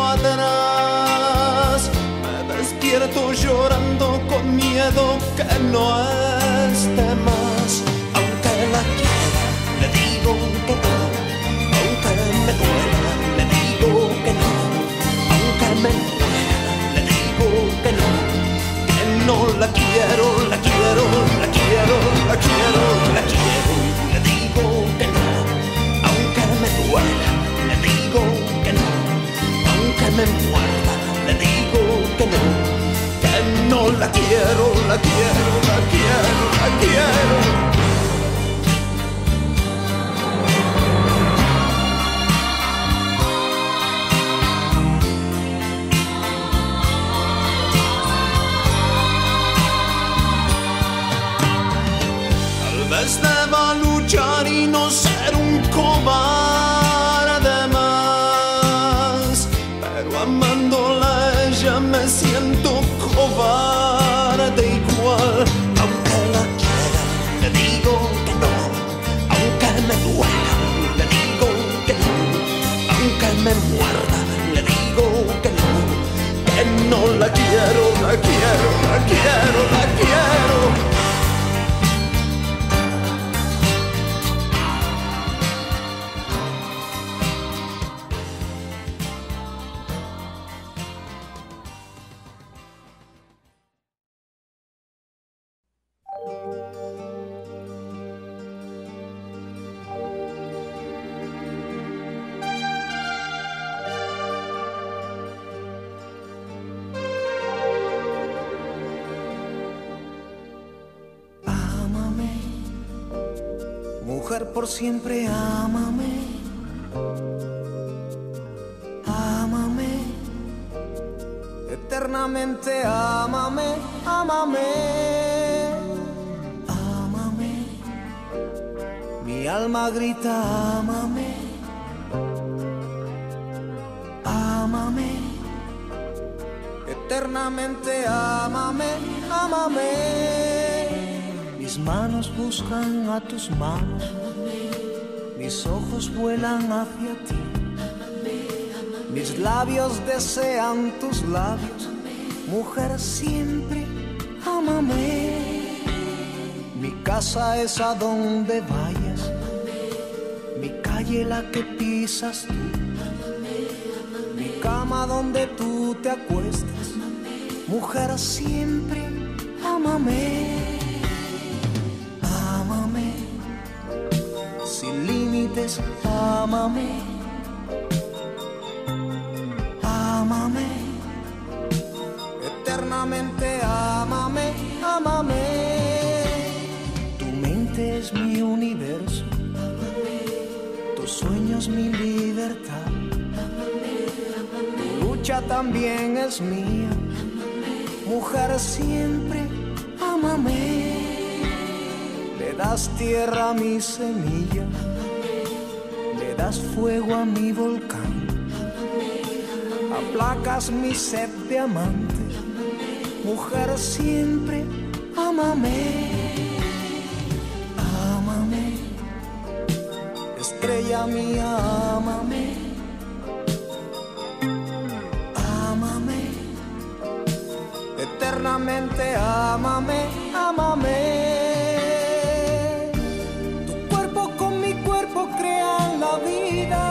atrás. Me despierto llorando con miedo que no esté más. Aunque la quiera, le digo que no. Aunque me duela, le digo que no. Aunque me muera, le digo que no. Que no la quiero, la quiero, la quiero, la quiero, la quiero. Le digo que no. Aunque me duela, le digo que no. Aunque me muera, le digo que no. Que no la quiero, la quiero, la quiero, la quiero. Tal vez deba luchar y no ser un cobarde más, pero amándola a ella me siento cobarde igual. Aunque la quiera, le digo que no. Aunque me duela, le digo que no. Aunque me muerda, le digo que no. Que no la quiero, la quiero, la quiero, la quiero. Mujer por siempre, ámame, ámame, eternamente ámame, ámame, ámame. Mi alma grita, ámame, ámame, eternamente ámame, ámame. Mis manos buscan a tus manos, mis ojos vuelan hacia ti, mis labios desean tus labios, mujer siempre, ámame. Mi casa es a donde vayas, mi calle la que pisas tú, mi cama donde tú te acuestas, mujer siempre, ámame. Sin límites, ámame, ámame, eternamente ámame, ámame. Tu mente es mi universo, tus sueños mi libertad, tu lucha también es mía, mujer siempre, ámame. Le das tierra a mi semilla, le das fuego a mi volcán, aplacas mi sed de amante, mujer siempre, ámame, ámame, estrella mía, ámame, ámame, eternamente ámame, ámame. Crean la vida,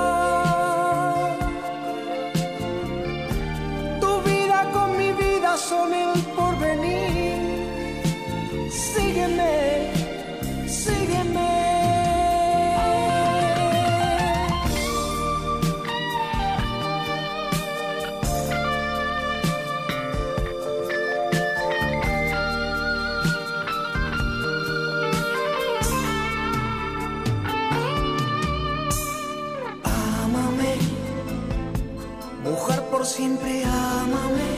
tu vida con mi vida son el porvenir. Sígueme, sígueme. Siempre ámame,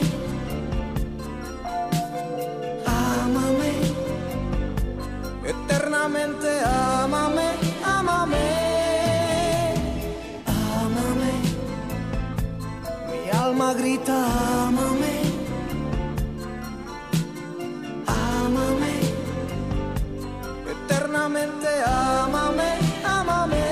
ámame, eternamente ámame, ámame, ámame. Mi alma grita, ámame, ámame, eternamente ámame, ámame.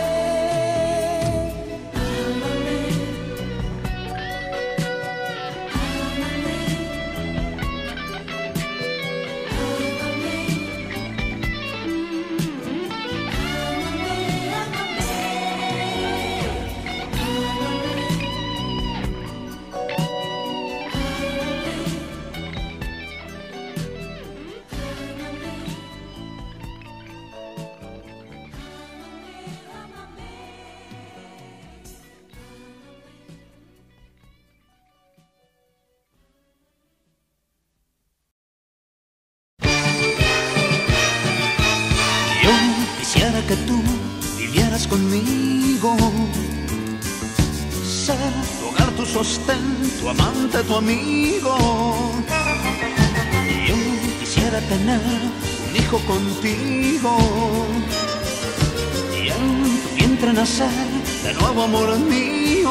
Que tú vivieras conmigo, ser tu hogar, tu sostén, tu amante, tu amigo. Yo quisiera tener un hijo contigo y en tu vientre nacer de nuevo, amor mío.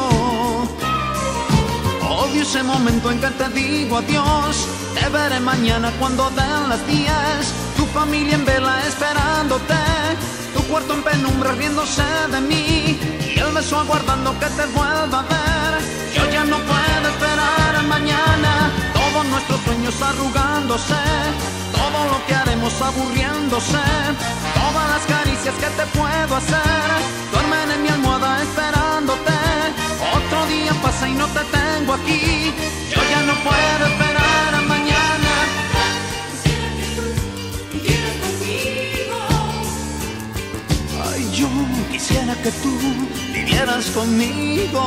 Odio ese momento en que te digo adiós, te veré mañana cuando den las 10, tu familia en vela esperándote, tu cuarto en penumbra riéndose de mí y el beso aguardando que te vuelva a ver. Yo ya no puedo esperar a mañana, todos nuestros sueños arrugándose, todo lo que haremos aburriéndose, todas las caricias que te puedo hacer duermen en mi almohada esperándote. Otro día pasa y no te tengo aquí, yo ya no puedo esperar a mañana. Yo quisiera que tú vivieras conmigo.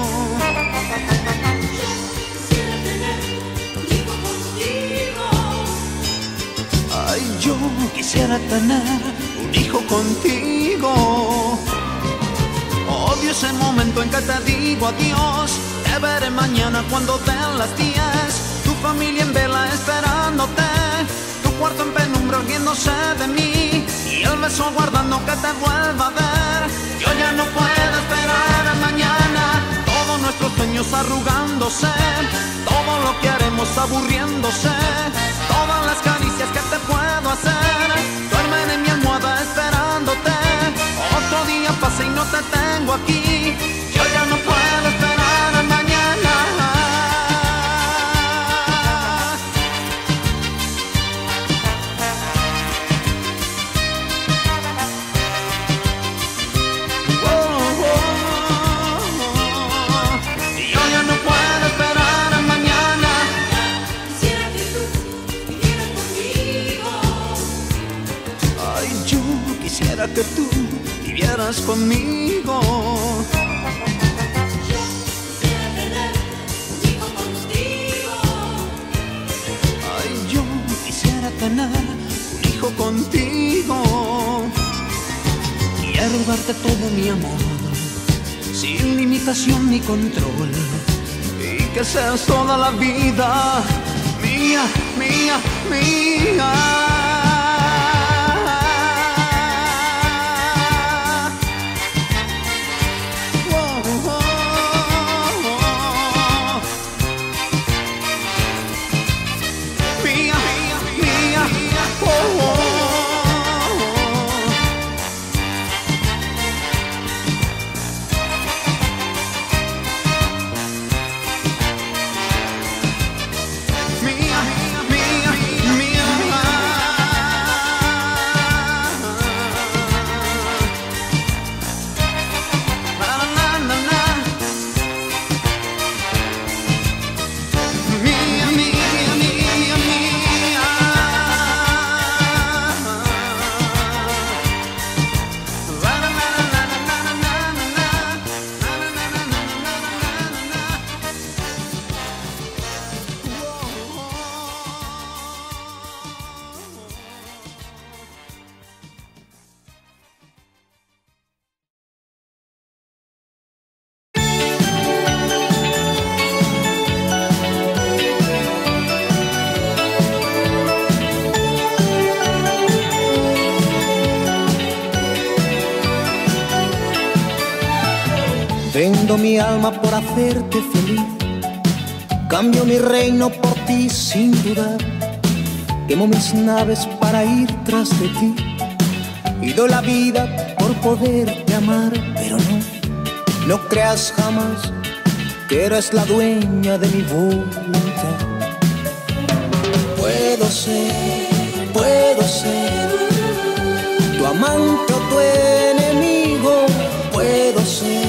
Quisiera tener un hijo contigo. Ay, yo quisiera tener un hijo contigo. Odio ese momento en que te digo adiós. Te veré mañana cuando den las 10. Tu familia en vela esperándote, tu cuarto en penumbra riéndose de mí, y el beso guardando que te vuelva a ver. Yo ya no puedo esperar a mañana, todos nuestros sueños arrugándose, todo lo que haremos aburriéndose, todas las caricias que te puedo hacer duermen en mi almohada esperándote. Otro día pasa y no te tengo aquí. Yo ya no puedo esperar a mañana. Yo ya no puedo esperar a mañana. Quisiera que tú vivieras conmigo. Ay, yo quisiera que tú vivieras conmigo. Quisiera tener un hijo contigo. Ay, yo quisiera tener un hijo contigo. Quiero darte todo mi amor, sin limitación ni control, y que seas toda la vida mía, mía, mía. Mía, mía, mía, mía, mía, mía. Na, na, na, na. Mía, mía, mía, mía. La, na, na, na, na, na, na, na, na, na. Na, na, na, na, na, na, na, na, na. Vendo mi alma por hacerte feliz, cambio mi reino por ti sin dudar, quemo mis naves para ir tras de ti y doy la vida por poderte amar. Pero no creas jamás que eres la dueña de mi voluntad. Puedo ser tu amante o tu enemigo, puedo ser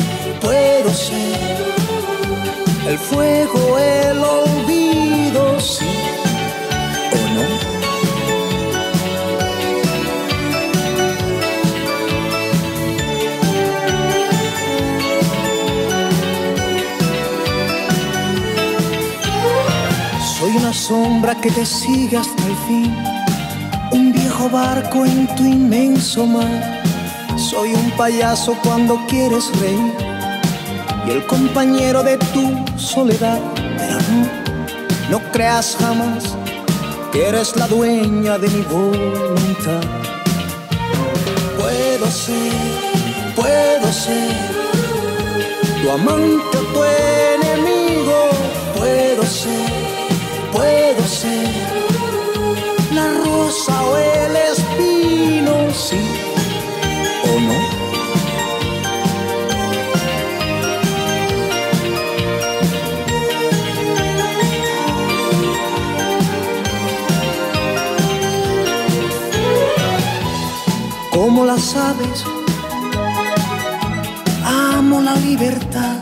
el fuego, el olvido, sí o no. Soy una sombra que te sigue hasta el fin, un viejo barco en tu inmenso mar. Soy un payaso cuando quieres reír y el compañero de tu soledad. Pero no creas jamás que eres la dueña de mi voluntad. Puedo ser tu amante o tu enemigo, puedo ser la rosa o el espino, sí o no. Como las aves, amo la libertad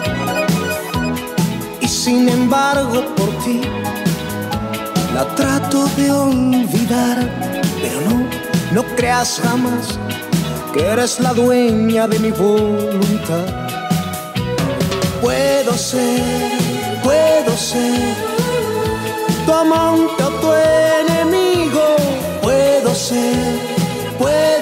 y sin embargo por ti la trato de olvidar. Pero no creas jamás que eres la dueña de mi voluntad. Puedo ser tu amante o tu enemigo, puedo ser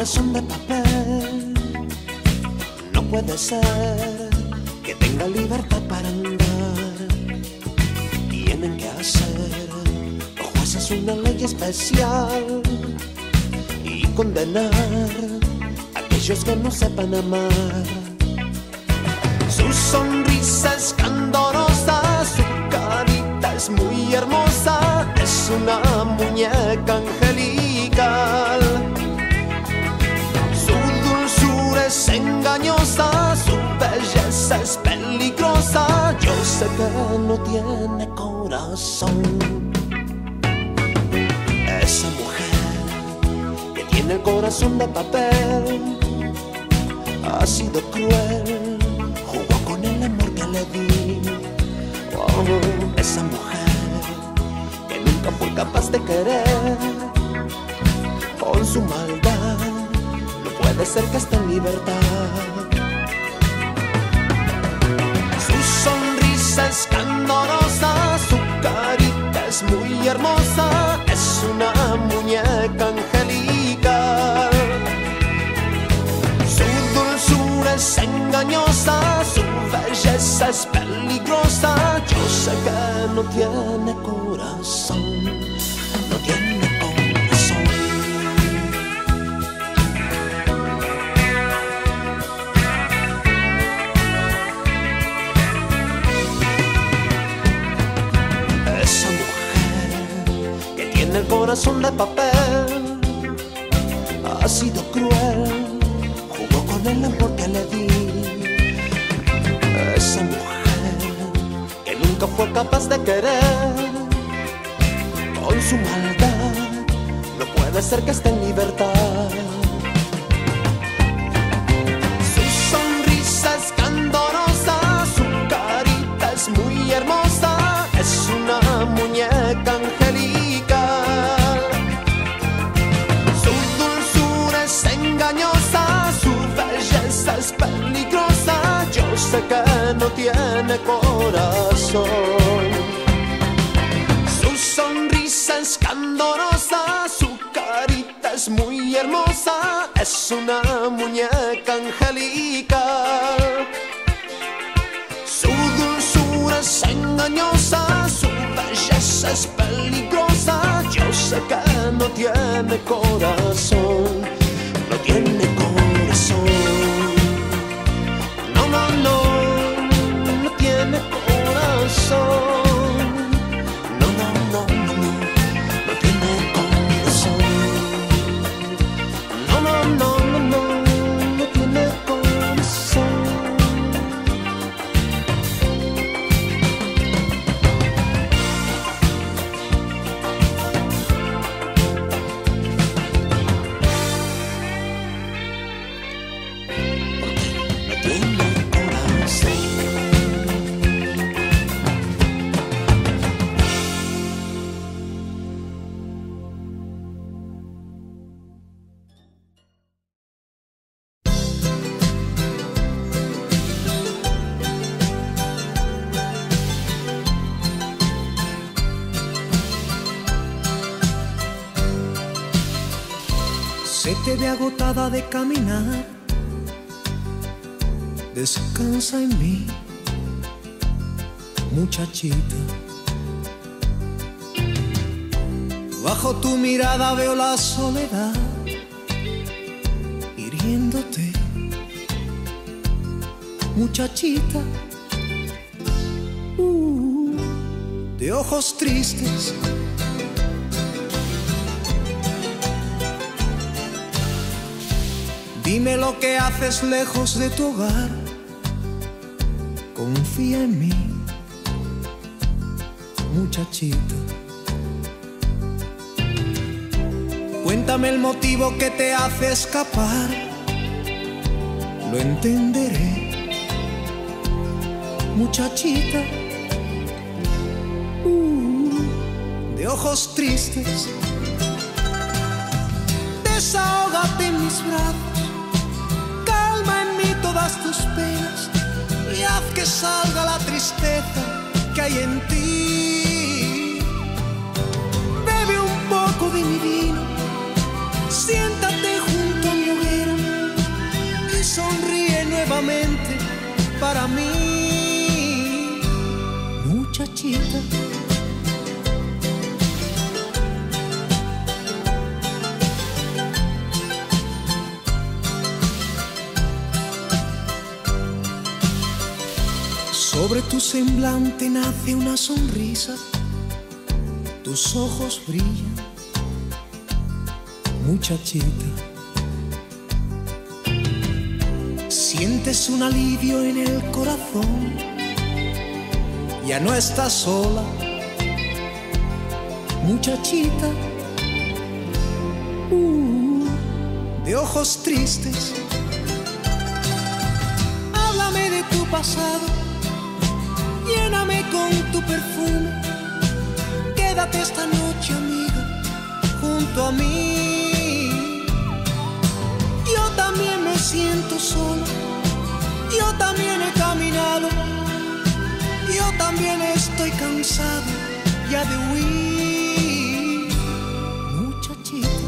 corazón de papel. No puede ser que tenga libertad para andar. Tienen que hacer los jueces una ley especial y condenar a aquellos que no sepan amar. Su sonrisa es candorosa, su carita es muy hermosa, es una muñeca angelical. Su dulzura es engañosa, su belleza es peligrosa. Yo sé que no tiene corazón. Esa mujer que tiene el corazón de papel ha sido cruel, jugó con el amor que le di. Oh, esa mujer que nunca fue capaz de querer, con su maldad no puede ser que esté en libertad. Su sonrisa es candorosa, su carita es muy hermosa, es una muñeca angelical. Su dulzura es engañosa, su belleza es peligrosa. Yo sé que no tiene corazón, no tiene corazón. Esa mujer que tiene el corazón de papel ha sido cruel, jugó con el amor que le di. Esa mujer que nunca fue capaz de querer, con su maldad no puede ser que esté en libertad. Su sonrisa es candorosa, su carita es muy hermosa, es una muñeca angelical. Su dulzura es engañosa, su belleza es peligrosa. Yo sé que no tiene corazón. Su sonrisa es candorosa, su carita es muy hermosa, es una muñeca angelical. Su dulzura es engañosa, su belleza es peligrosa. Yo sé que no tiene corazón, no tiene corazón. No, no, no, no tiene corazón. No, no, no, no, no, no tiene corazón. No, no, no, no, no, no tiene corazón. Se te ve agotada de caminar, descansa en mí, muchachita. Bajo tu mirada veo la soledad hiriéndote, muchachita. De ojos tristes, dime lo que haces lejos de tu hogar. Confía en mí, muchachita. Cuéntame el motivo que te hace escapar, lo entenderé, muchachita. De ojos tristes, desahógate en mis brazos, calma en mí todas tus penas y haz que salga la tristeza que hay en ti. Bebe un poco de mi vino, siéntate junto a mi hogar. para mí, muchachita. Sobre tu semblante nace una sonrisa, tus ojos brillan, muchachita. Sientes un alivio en el corazón, ya no estás sola, muchachita. De ojos tristes, háblame de tu pasado, lléname con tu perfume, quédate esta noche, amiga, junto a mí. Yo también me siento sola, yo también he caminado, yo también estoy cansado ya de huir, muchachita.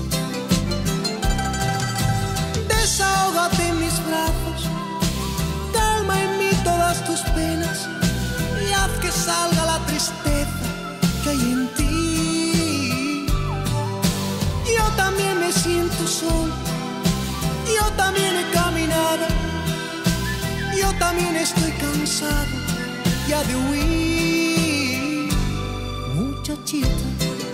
Desahógate en mis brazos, calma en mí todas tus penas y haz que salga la tristeza que hay en ti. Yo también me siento solo, yo también he caminado, yo también estoy cansado ya de huir, muchachita.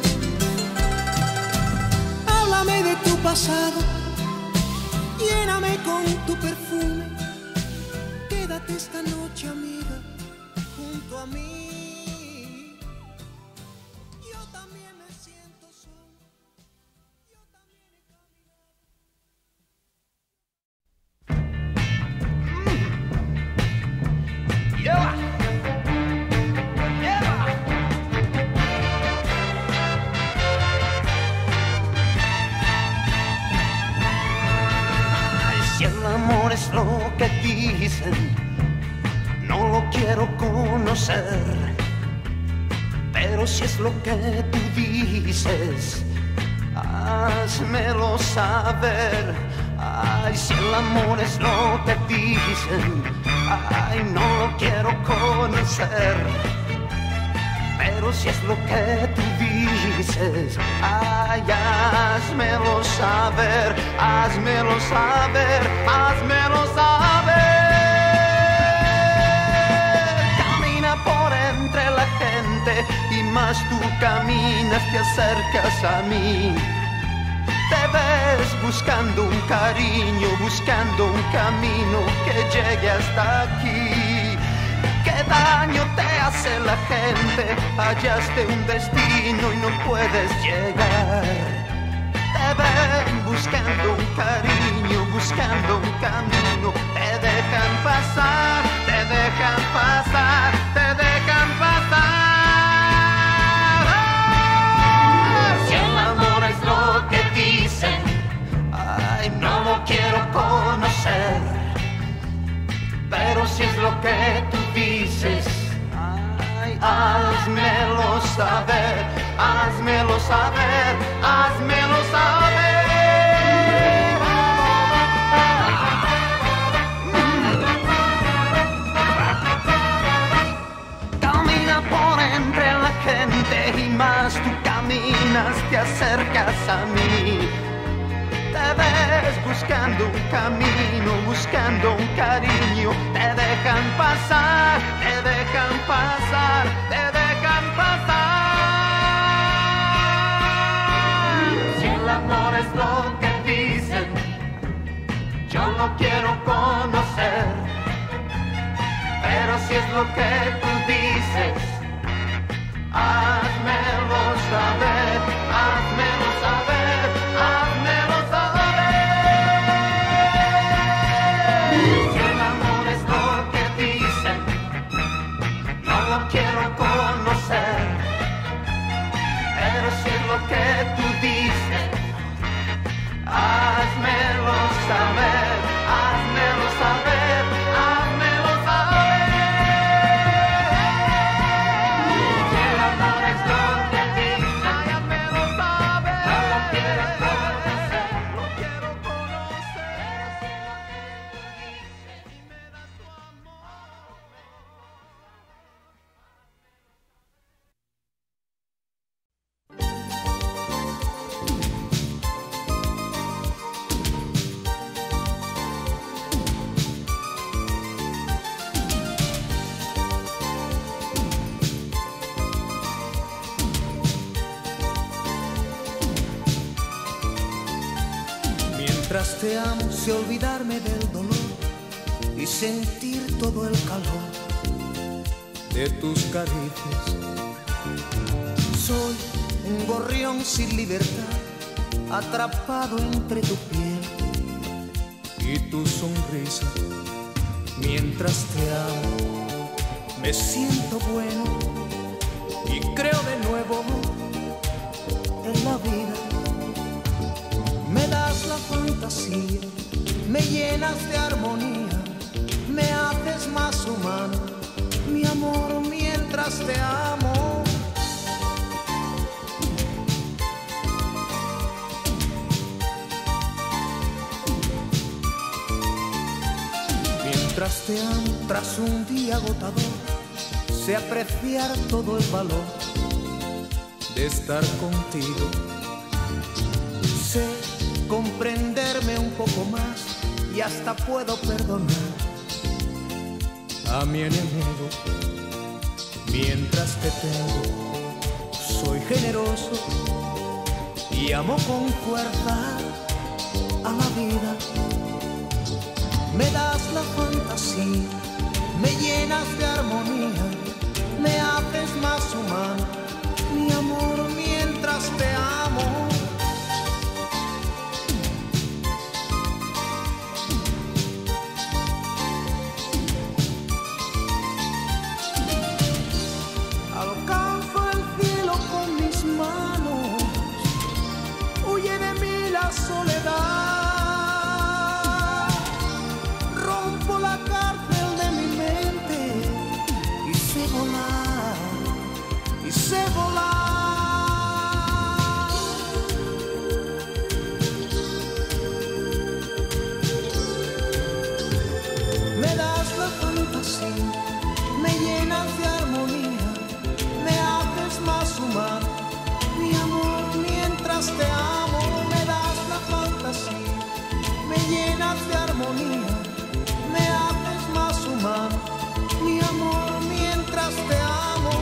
Háblame de tu pasado, lléname con tu perfume, quédate esta noche, amiga, junto a mí. Yo también me siento solo, yo también he Yeah. Si el amor es lo que dicen, no lo quiero conocer. Pero si es lo que tú dices, házmelo saber. Ay, si el amor es lo que dicen, ay, no lo quiero conocer. Pero si es lo que tú dices, ay, házmelo saber, házmelo saber, házmelo saber. Camina por entre la gente y más tú caminas, te acercas a mí. Te ves buscando un cariño, buscando un camino que llegue hasta aquí. ¿Qué daño te hace la gente? Hallaste un destino y no puedes llegar. Te ven buscando un cariño, buscando un camino. Te dejan pasar, te dejan pasar, te dejan pasar. Si el amor es lo que dicen, ay, no lo quiero conocer. Pero si es lo que tú dices, ay, házmelo saber, házmelo saber, házmelo saber. Camina por entre la gente y más tú caminas, te acercas a mí. Te ves buscando un camino, buscando un cariño. Te dejan pasar, te dejan pasar, te dejan pasar. Si el amor es lo que dicen, yo no quiero conocer. Pero si es lo que tú dices, házmelo saber, házmelo saber, házmelo saber. Si el amor es lo que dicen, no lo quiero conocer. Pero si es lo que tú dices, házmelo saber, házmelo saber, házmelo saber. te amo sé olvidarme del dolor y sentir todo el calor de tus caricias. Soy un gorrión sin libertad, atrapado entre tu piel y tu sonrisa. Mientras te amo, me siento bueno y creo de nuevo en la vida. Me das la fantasía, me llenas de armonía, me haces más humano, mi amor, mientras te amo. Mientras te amo, tras un día agotador, sé apreciar todo el valor de estar contigo. Sé comprenderme un poco más y hasta puedo perdonar a mi enemigo. Mientras te tengo, soy generoso y amo con fuerza a la vida. Me das la fantasía, me llenas de armonía, me haces más humano, mi amor, mientras te amo. Alcanzo el cielo con mis manos, huye de mí la soledad. Rompo la cárcel de mi mente y sé volar, y sé volar. Me das la fantasía, me llenas de armonía, me haces más humano, mi amor, mientras te amo. Me das la fantasía, me llenas de armonía, me haces más humano, mi amor, mientras te amo.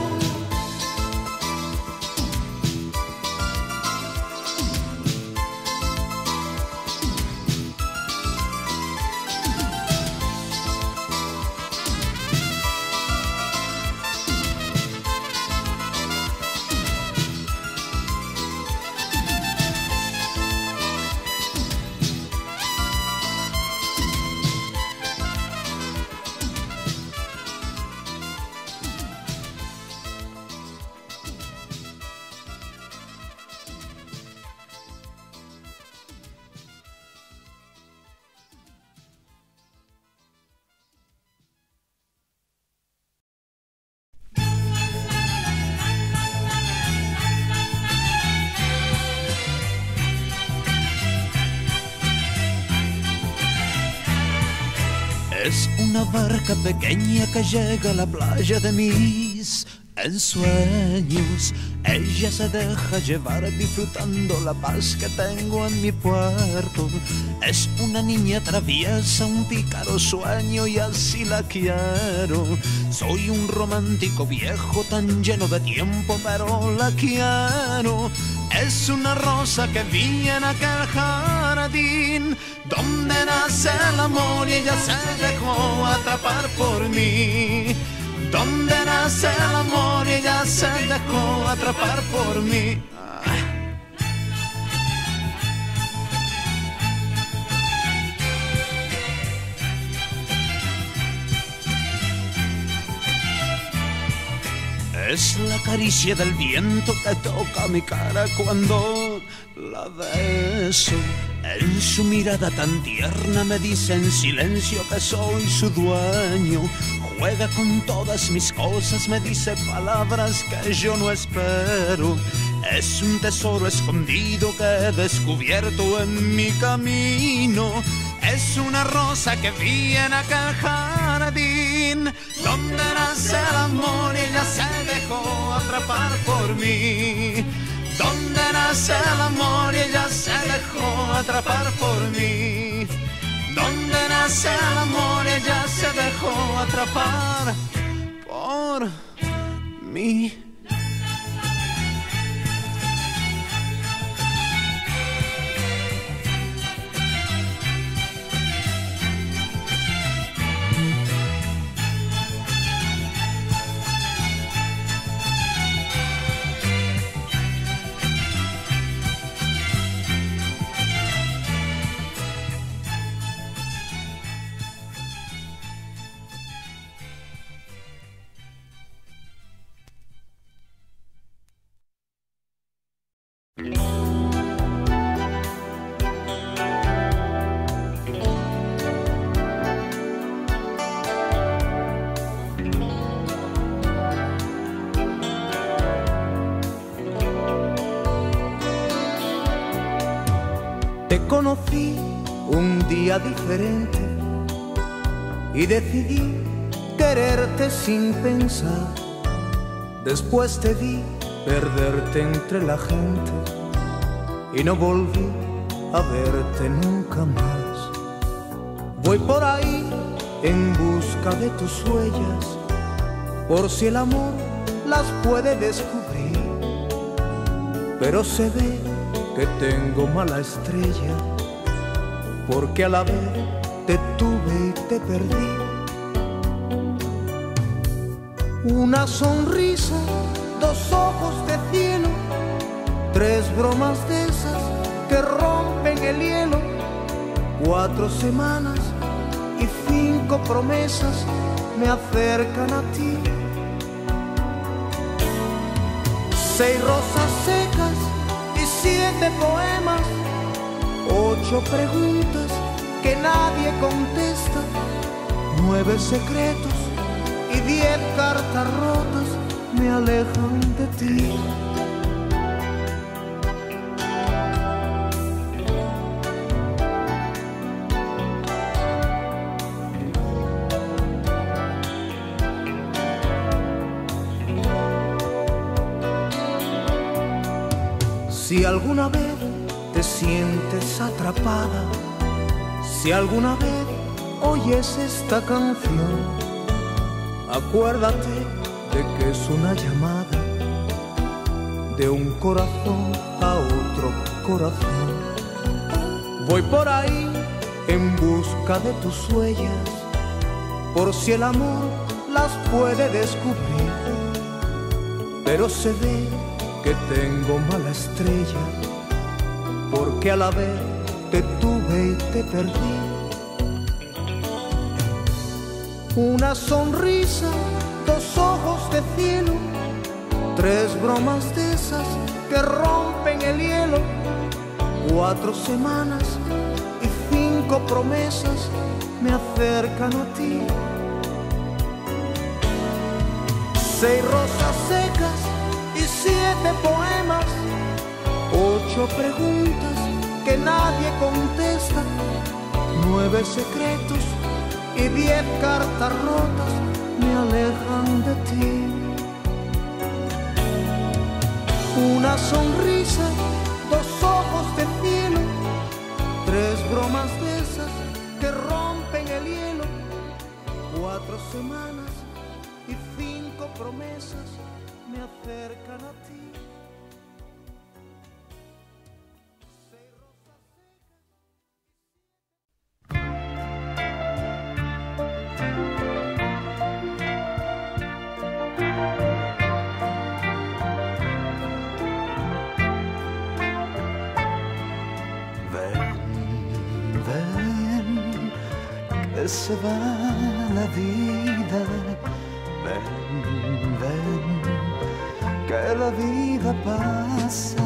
Es una barca pequeña que llega a la playa de mis ensueños. Ella se deja llevar disfrutando la paz que tengo en mi puerto. Es una niña traviesa, un pícaro sueño y así la quiero. Soy un romántico viejo tan lleno de tiempo, pero la quiero. Es una rosa que vi en aquel jardín donde nace el amor y ella se dejó atrapar por mí. Donde nace el amor y ella se dejó atrapar por mí. Es la caricia del viento que toca mi cara cuando la beso. En su mirada tan tierna me dice en silencio que soy su dueño. Juega con todas mis cosas, me dice palabras que yo no espero. Es un tesoro escondido que he descubierto en mi camino. Es una rosa que vi en aquel jardín donde nace el amor y ella se dejó atrapar por mí. Donde nace el amor y ella se dejó atrapar por mí. Donde nace el amor y ella se dejó atrapar por mí. conocí un día diferente y decidí quererte sin pensar. Después te vi perderte entre la gente y no volví a verte nunca más. Voy por ahí en busca de tus huellas, por si el amor las puede descubrir, pero se ve que tengo mala estrella, porque a la vez te tuve y te perdí. Una sonrisa, dos ojos de cielo, tres bromas de esas que rompen el hielo, 4 semanas y 5 promesas me acercan a ti. 6 rosas secas y 7 poemas, 8 preguntas que nadie contesta, 9 secretos y 10 cartas rotas me alejan de ti. Si alguna vez te sientes atrapada, si alguna vez oyes esta canción, acuérdate de que es una llamada de un corazón a otro corazón. Voy por ahí en busca de tus huellas, por si el amor las puede descubrir, pero se ve que tengo mala estrella, porque a la vez te tuve y te perdí. Una sonrisa, 2 ojos de cielo, 3 bromas de esas que rompen el hielo, 4 semanas y 5 promesas me acercan a ti. 6 rosas secas y 7 poemas, 8 preguntas que nadie contesta, 9 secretos y 10 cartas rotas me alejan de ti. Una sonrisa, 2 ojos de cielo, 3 bromas de esas que rompen el hielo, 4 semanas y 5 promesas me acercan a ti. Que se va la vida, ven, ven, que la vida pasa.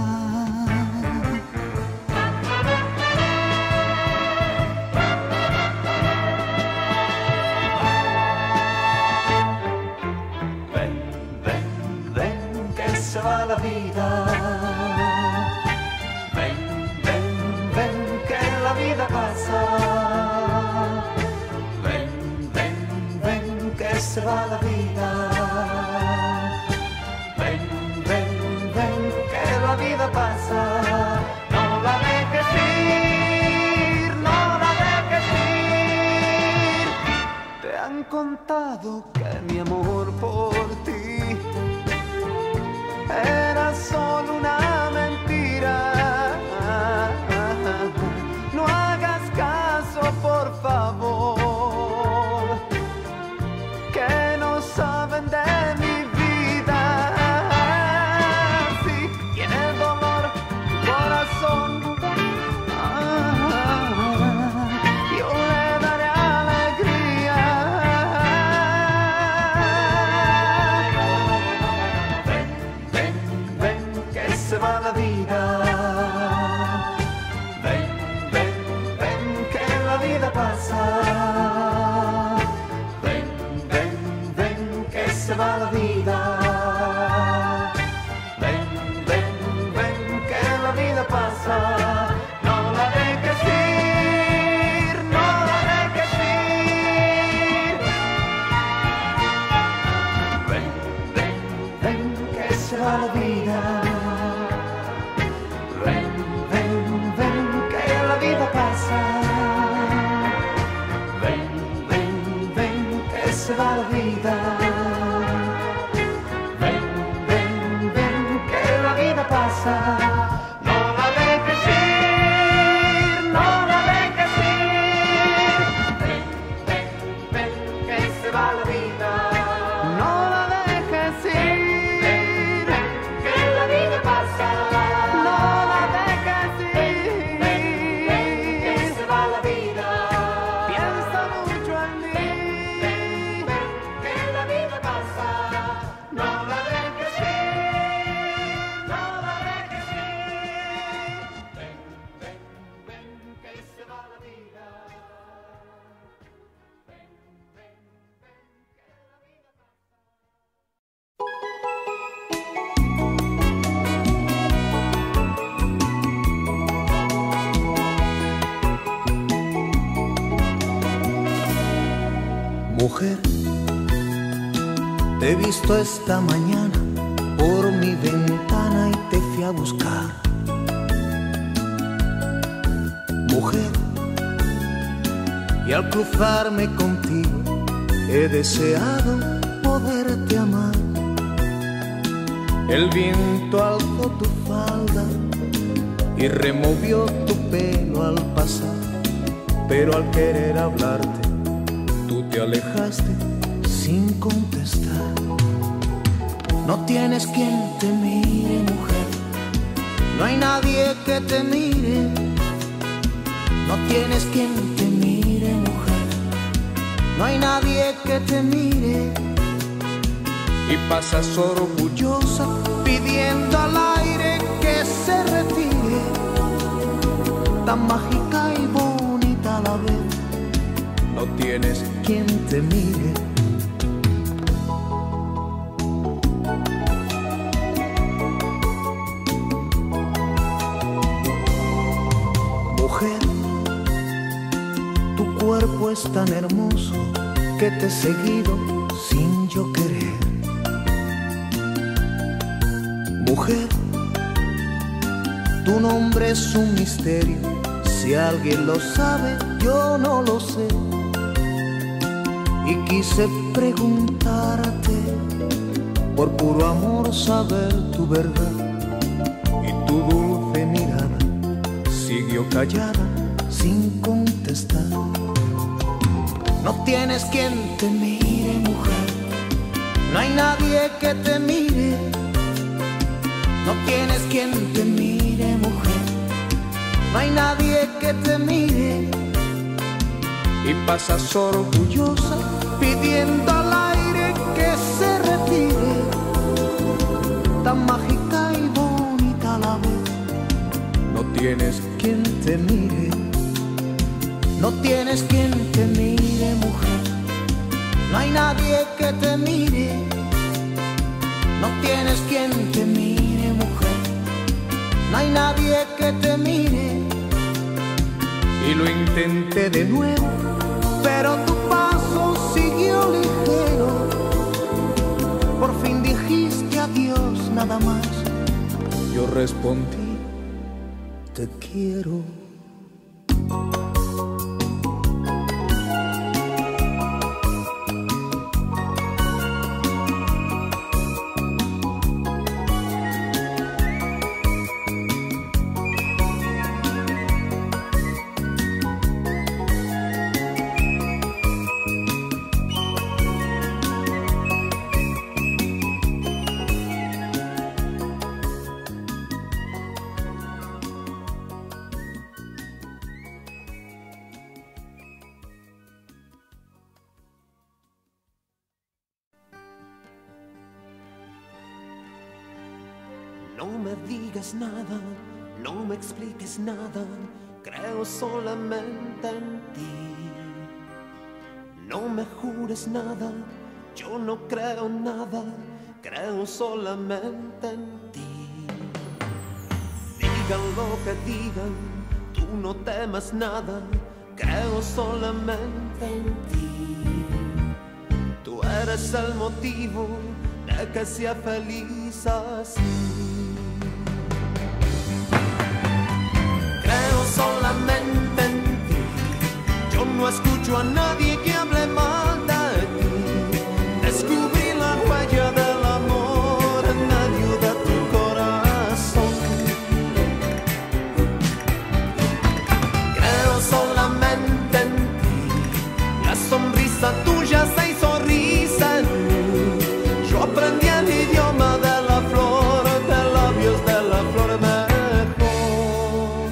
Ven, ven, ven, que se va la vida. Ven, ven, ven, que la vida pasa. Se va la vida. Ven, ven, ven, que la vida pasa. No la dejes ir, no la dejes ir. Te han contado que mi amor por ti era solo una mentira. No hagas caso, por favor. Saben de mi vida, sí, tiene dolor tu corazón, yo le daré alegría. vida. Ven, ven, ven, que la vida pasa. No la dejes ir, no la dejes ir. Ven, ven, ven, que se va la vida. No la dejes ir, ven, ven, que la vida pasa. No la dejes ir, que se va la vida. Piensa mucho en mí, que la vida pasa. No la dejes ir, no la dejes ir. Ven, ven, ven, que se va la vida. Ven, ven, ven, que la vida pasa. Mujer, te he visto esta mañana por mi ventana y te fui a buscar. Mujer, y al cruzarme contigo he deseado poderte amar. El viento alzó tu falda y removió tu pelo al pasar, pero al querer hablarte tú te alejaste sin contestar. No tienes quien te mire, mujer, no hay nadie que te mire. No tienes quien te mire, mujer, no hay nadie que te mire. Y pasas orgullosa pidiendo al aire que se retire, tan mágica y bonita a la vez. No tienes quien te mire. Mujer, tu cuerpo es tan hermoso que te he seguido sin yo querer. Mujer, tu nombre es un misterio, si alguien lo sabe, yo no lo sé. Y quise preguntarte, por puro amor saber tu verdad. Y tu dulce mirada siguió callada sin contestar. No tienes quien te mire, mujer, no hay nadie que te mire. No tienes quien te mire, mujer, no hay nadie que te mire. Y pasas orgullosa pidiendo al aire que se retire, tan mágica y bonita a la vez. No tienes quien te mire, no tienes quien te mire, mujer, no hay nadie que te mire. No tienes quien te mire, mujer, no hay nadie que te mire. Y lo intenté de nuevo, pero tu paso siguió ligero. Por fin dijiste adiós nada más. Yo respondí, te quiero. No me digas nada, no me expliques nada, creo solamente en ti. No me jures nada, yo no creo nada, creo solamente en ti. Digan lo que digan, tú no temas nada, creo solamente en ti. Tú eres el motivo de que sea feliz así. Creo solamente en ti, yo no escucho a nadie que hable mal de ti. sonrisa tuya se hizo risa en mí. Yo aprendí el idioma de la flor, de labios de la flor mejor.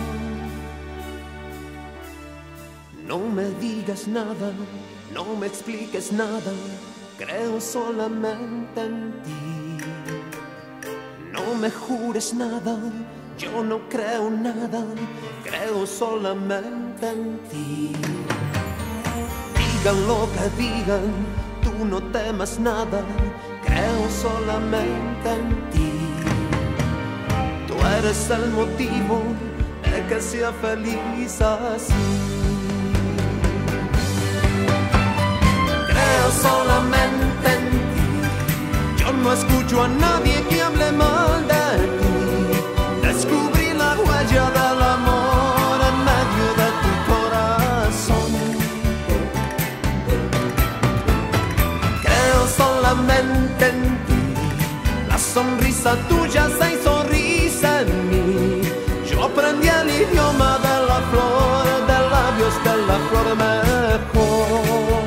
No me digas nada, no me expliques nada, creo solamente en ti. No me jures nada, yo no creo nada, creo solamente en ti. Digan lo que digan, tú no temas nada, creo solamente en ti. Tú eres el motivo de que sea feliz así. Creo solamente en ti, yo no escucho a nadie que hable mal de ti. Descubrí la huella del amor en medio de tu corazón. Creo solamente en ti, la sonrisa tuya se hizo risa en mí. Yo aprendí el idioma de la flor, de labios de la flor mejor.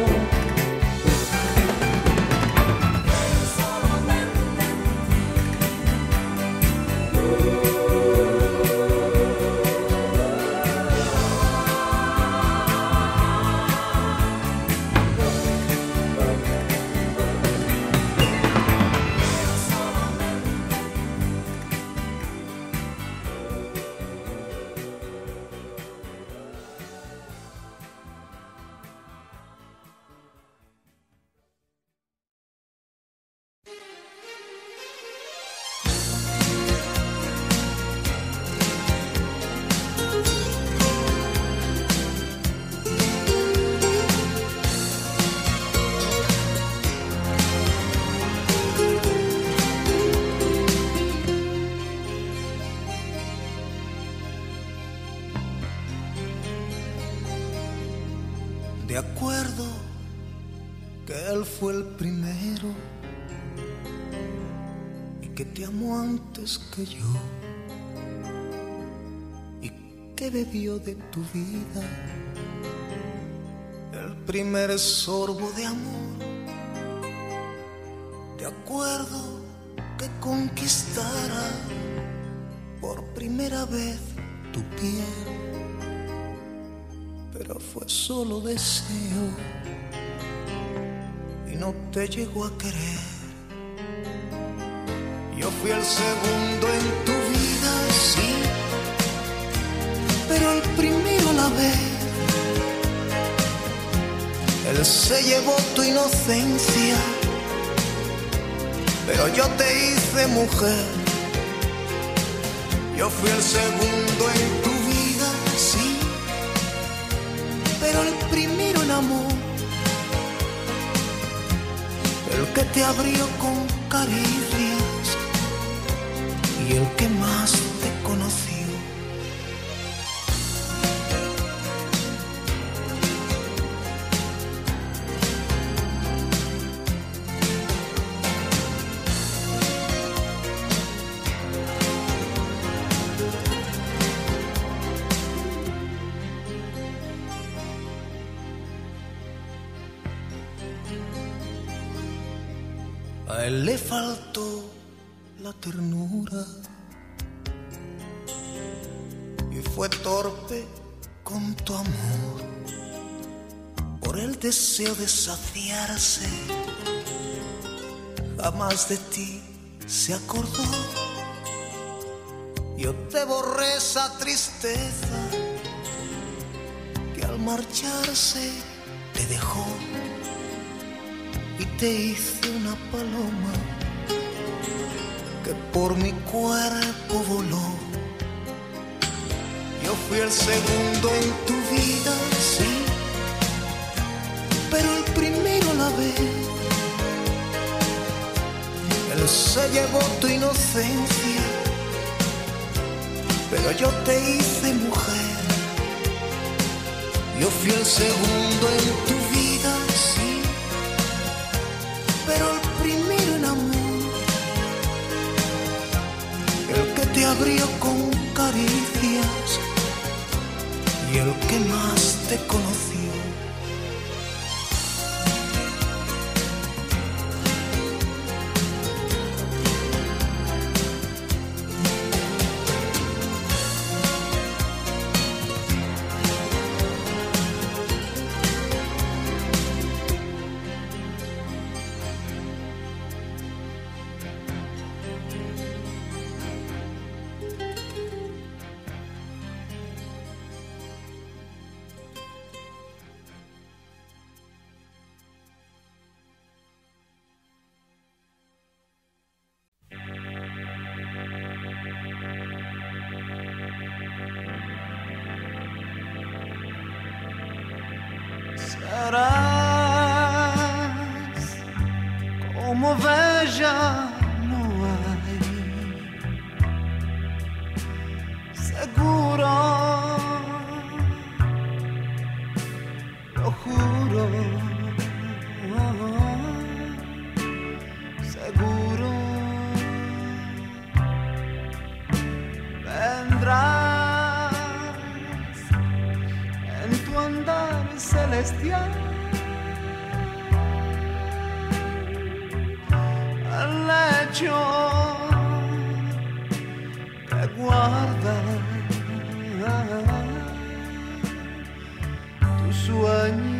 De acuerdo que él fue el primero y que te amó antes que yo y que bebió de tu vida el primer sorbo de amor. De acuerdo que conquistara por primera vez tu piel, pero fue solo deseo y no te llegó a querer. Yo fui el segundo en tu vida, sí, pero el primero a la vez. Él se llevó tu inocencia, pero yo te hice mujer. Yo fui el segundo en tu vida, sí, pero el primero en amor, el que te abrió con caricias y el que más te conoció. A él le faltó la ternura y fue torpe con tu amor. Por el deseo de saciarse, jamás de ti se acordó. Yo te borré esa tristeza que al marcharse te dejó. Y te hice una paloma que por mi cuerpo voló. Yo fui el segundo en tu vida, sí, pero el primero a la vez. Él se llevó tu inocencia, pero yo te hice mujer. Yo fui el segundo en tu vida, sí, pero el primero en amor, el que te abrió con caricias y el que más te conoció. silenciar el lecho que guarda tu sueño.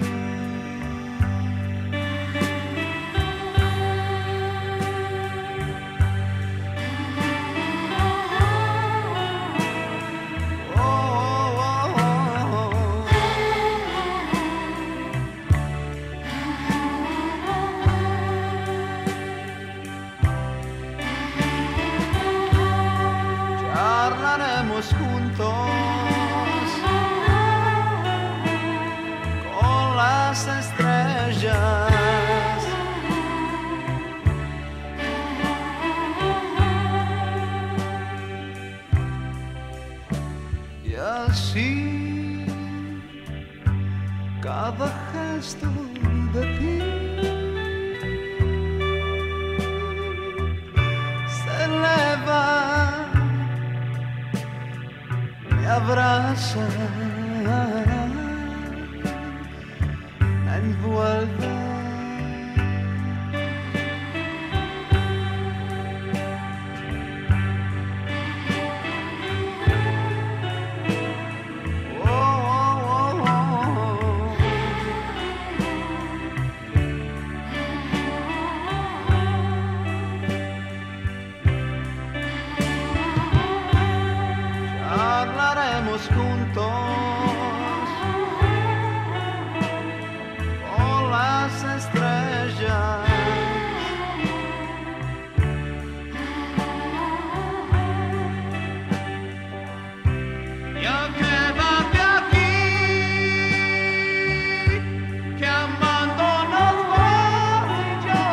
Charlaremos juntos con las estrellas. Y así cada gesto de ti se eleva, me abraza, me envuelve. Hablaremos juntos con las estrellas. Ya quédate aquí, que amándonos vos y yo,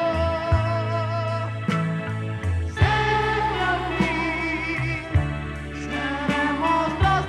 siempre aquí seremos los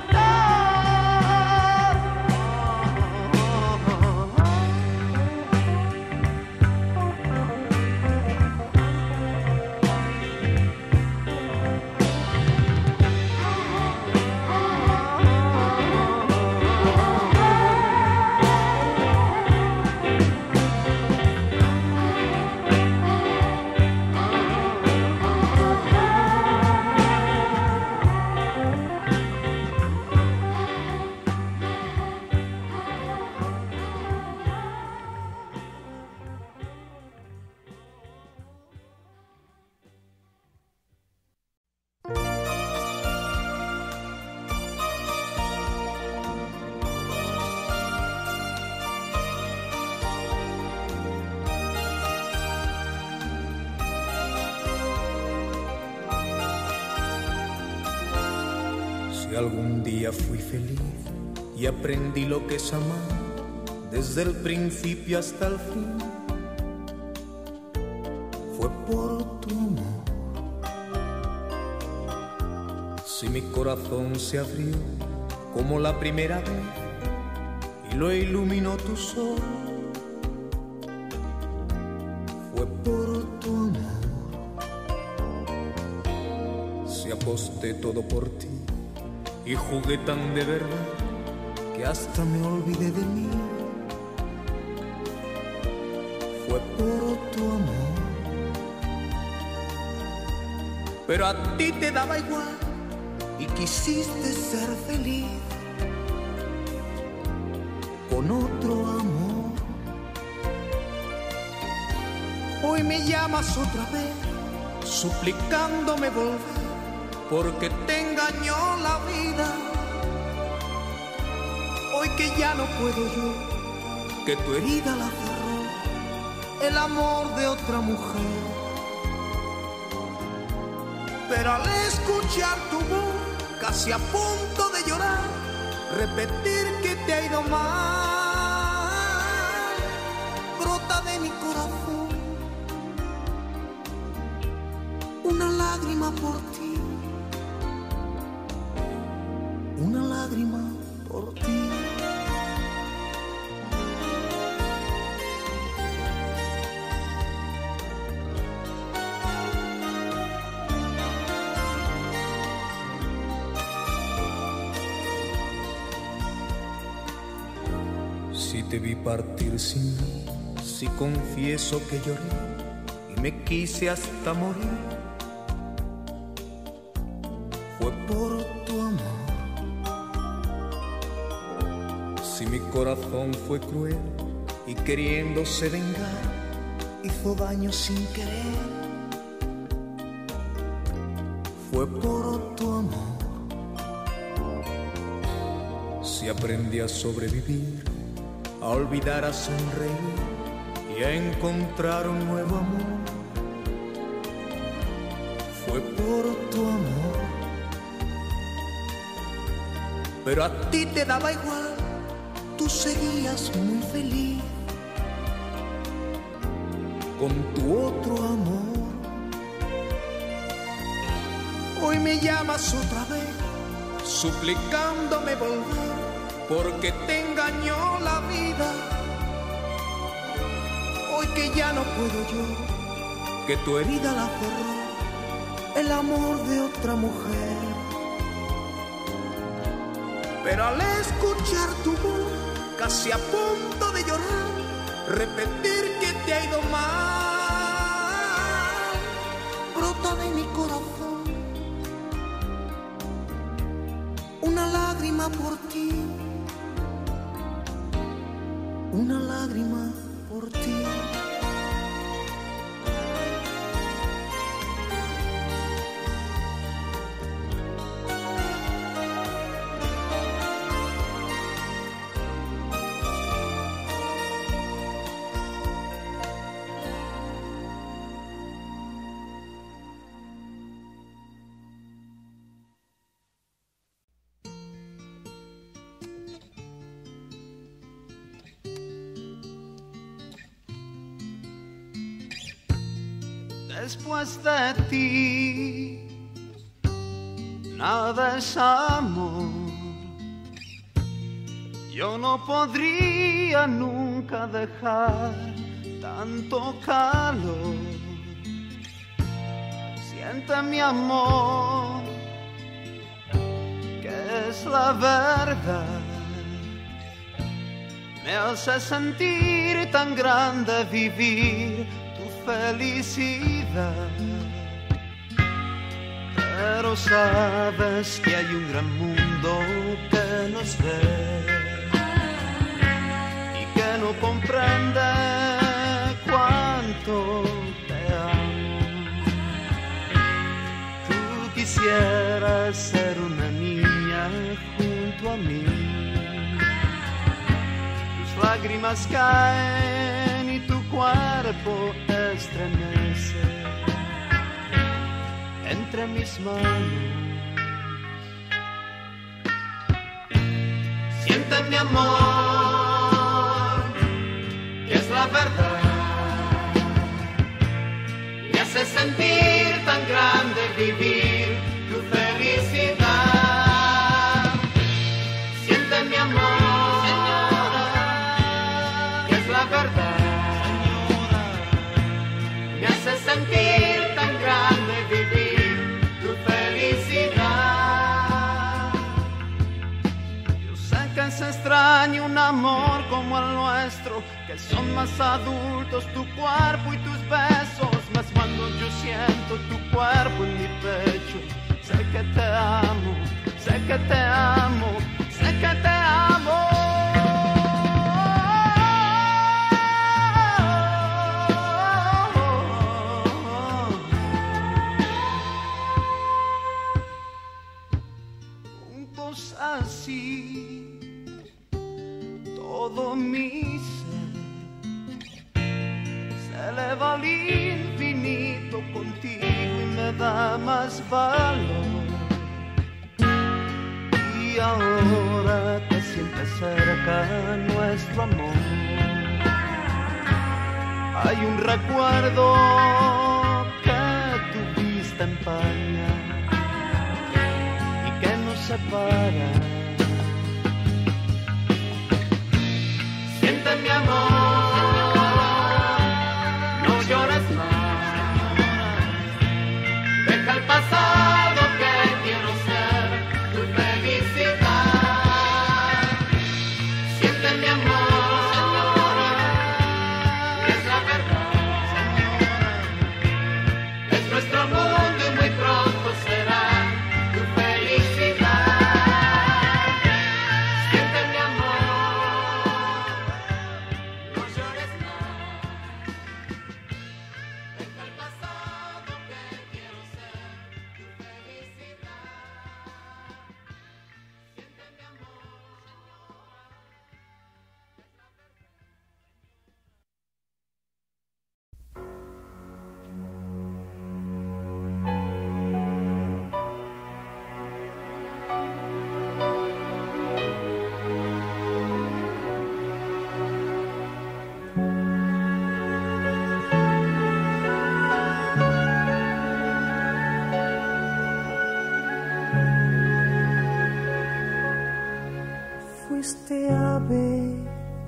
Si algún día fui feliz y aprendí lo que es amar, desde el principio hasta el fin, fue por tu amor. Si mi corazón se abrió como la primera vez y lo iluminó tu sol, fue por tu amor. Si aposté todo por ti y jugué tan de verdad que hasta me olvidé de mí, fue por tu amor. Pero a ti te daba igual y quisiste ser feliz con otro amor. Hoy me llamas otra vez suplicándome volver, porque te engañó la vida. Hoy que ya no puedo yo, que tu herida la cerró el amor de otra mujer. Pero al escuchar tu voz, casi a punto de llorar, repetir que te ha ido mal, brota de mi corazón una lágrima por ti, una lágrima por ti. Si te vi partir sin mí, si confieso que lloré y me quise hasta morir, fue por tu amor. Si mi corazón fue cruel y queriéndose vengar, hizo daño sin querer, fue por tu amor. Si aprendí a sobrevivir, a olvidar, a sonreír y a encontrar un nuevo amor, fue por tu amor. Pero a ti te daba igual, tú seguías muy feliz con tu otro amor. Hoy me llamas otra vez, suplicándome volver, porque te engañó la vida. Hoy que ya no puedo yo, que tu herida la cerró el amor de otra mujer. Pero al escuchar tu voz, casi a punto de llorar, repetir que te ha ido mal, brota de mi corazón una lágrima por ti, una lágrima por ti. Después de ti, nada es amor. Yo no podría nunca dejar tanto calor. Siente mi amor, que es la verdad. Me hace sentir tan grande vivir felicidad, pero sabes que hay un gran mundo que nos ve y que no comprende cuánto te amo. Tú quisieras ser una niña junto a mí, tus lágrimas caen y tu cuerpo estremece entre mis manos. Siente mi amor, que es la verdad. Me hace sentir tan grande vivir tu felicidad. Siente mi amor, señora, que es la verdad. Sentir tan grande vivir tu felicidad. Yo sé que es extraño un amor como el nuestro, que son más adultos tu cuerpo y tus besos. Mas cuando yo siento tu cuerpo en mi pecho, sé que te amo, sé que te amo, sé que te amo. Así todo mi ser se eleva al infinito contigo y me da más valor. Y ahora que siempre cerca nuestro amor, hay un recuerdo que tu vista empaña y que nos separa. Siente mi amor, no llores más, deja el pasado que quiero ser tu felicidad. Siente mi amor,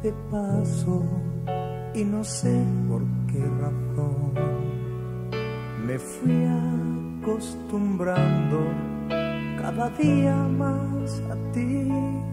de paso y no sé por qué razón me fui acostumbrando cada día más a ti.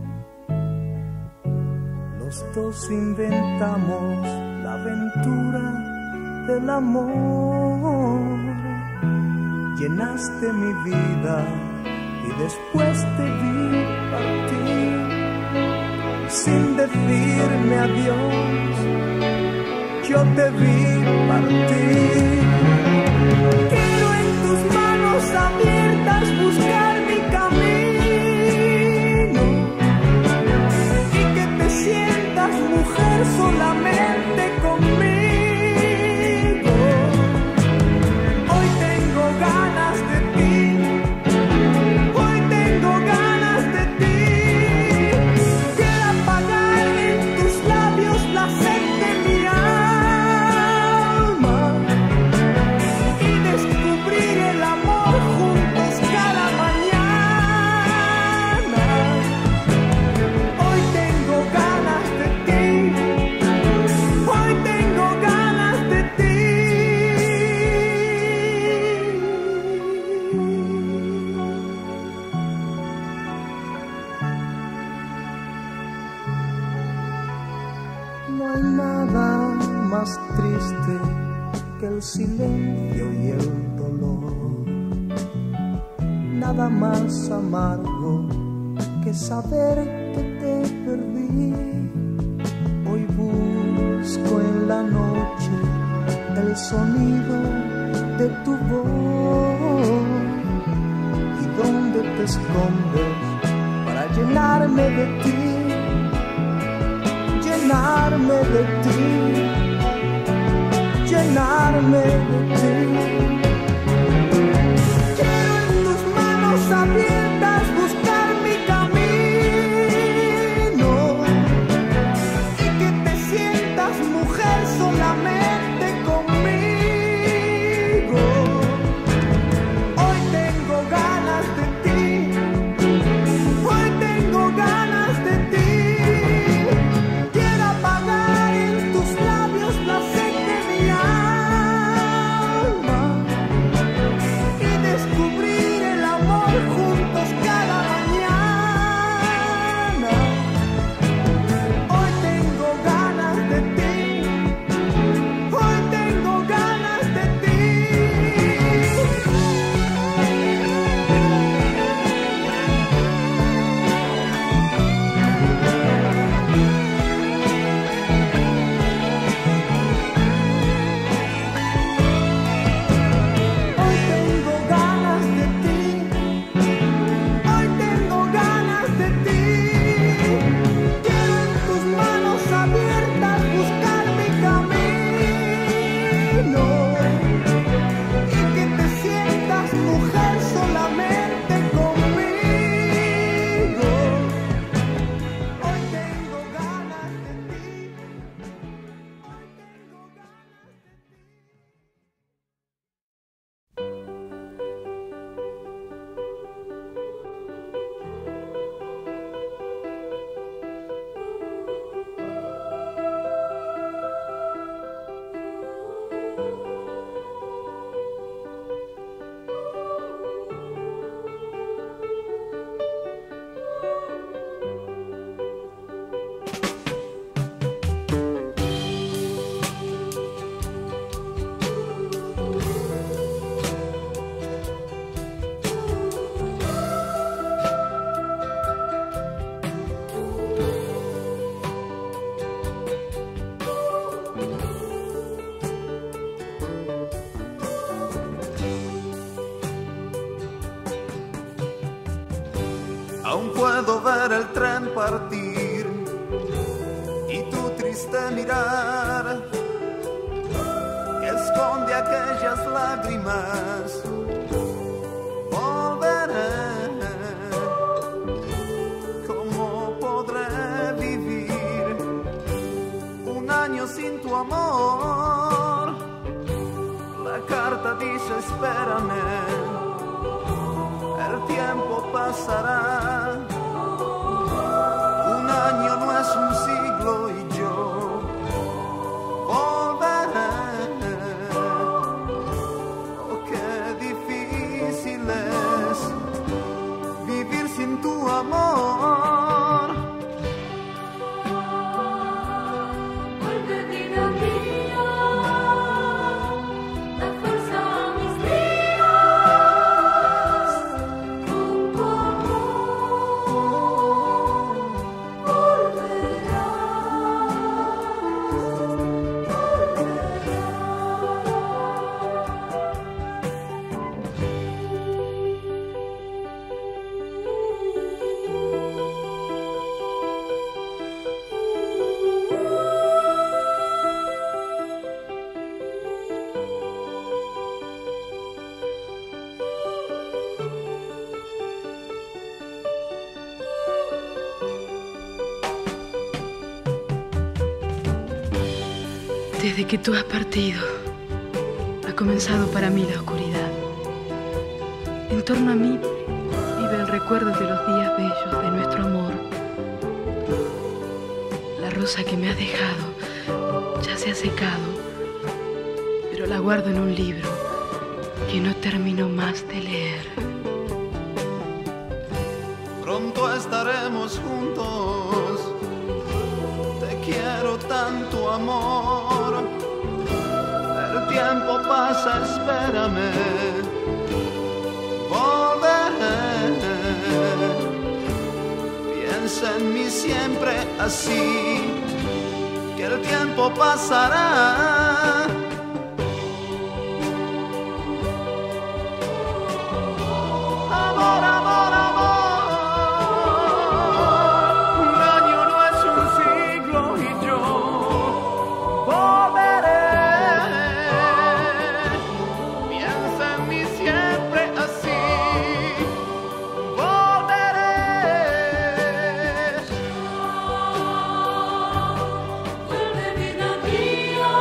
Los dos inventamos la aventura del amor. Llenaste mi vida y después te vi partir sin decirme adiós. Yo te vi partir. Quiero en tus manos abiertas buscar mi camino y que te sientas mujer solamente conmigo. Hoy tengo ganas de ti, hoy tengo ganas de ti. Quiero apagar en tus labios la sed de mi alma y descubrir el amor juntos cada mañana. Hoy tengo ganas de ti, hoy tengo ganas de ti. No hay nada más triste que el silencio y el dolor, nada más amargo que saber que te perdí. Hoy busco en la noche el sonido de tu voz y dónde te escondes para llenarme de ti, llenarme de ti, llenarme de ti. Quiero en tus manos abiertas buscar mi camino y que te sientas mujer solamente conmigo. Hoy tengo ganas de ti, hoy tengo ganas de ti. Quiero apagar en tus labios la sed de mi alma y descubrir el amor juntos cada mañana. Hoy tengo ganas de ti, hoy tengo ganas de ti. Hoy tengo ganas de ti, hoy tengo ganas de ti. Quiero en tus manos abiertas buscar mi camino y que te sientas mujer solamente conmigo. Hoy tengo ganas de ti, hoy tengo ganas de ti. Aún puedo ver el tren partir y tu triste mirar que esconde aquellas lágrimas. Volveré, ¿cómo podré vivir un año sin tu amor? La carta dice espérame, el tiempo pasará. Un año no es un siglo y yo Desde que tú has partido, ha comenzado para mí la oscuridad. En torno a mí vive el recuerdo de los días bellos de nuestro amor. La rosa que me has dejado ya se ha secado, pero la guardo en un libro que no termino más de leer. Pronto estaremos juntos, te quiero tanto, amor. El tiempo pasa, espérame, volveré. Piensa en mí siempre así, que el tiempo pasará. Amor, amor, amor. Un año no es un siglo y yo volveré. Piensa en mí siempre así, Volveré. Vuelve vida mía,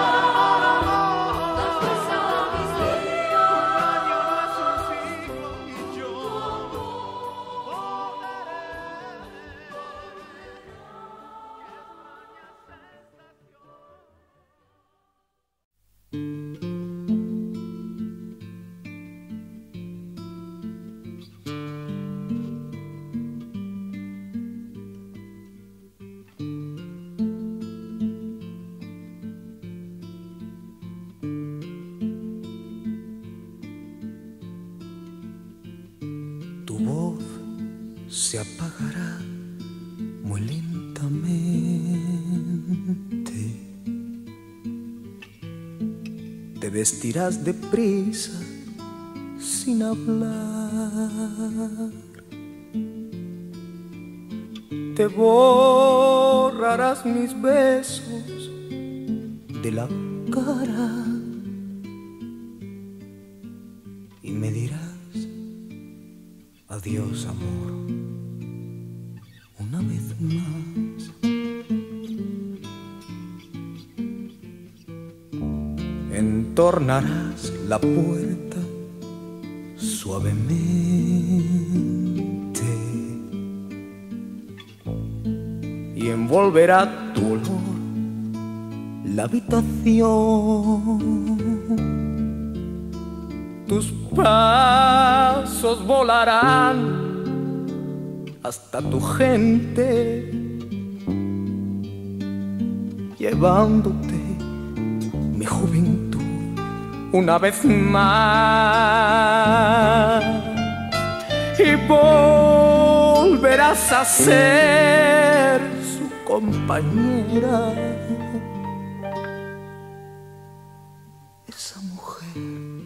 da fuerza a mis días. Tu voz se apagará muy lentamente. Te vestirás deprisa sin hablar. Te borrarás mis besos de la cara y me dirás: adiós, amor, una vez más. Entornarás la puerta suavemente y envolverá tu olor la habitación. Tus pasos volarán hasta tu gente, llevándote mi juventud una vez más. Y volverás a ser su compañera, esa mujer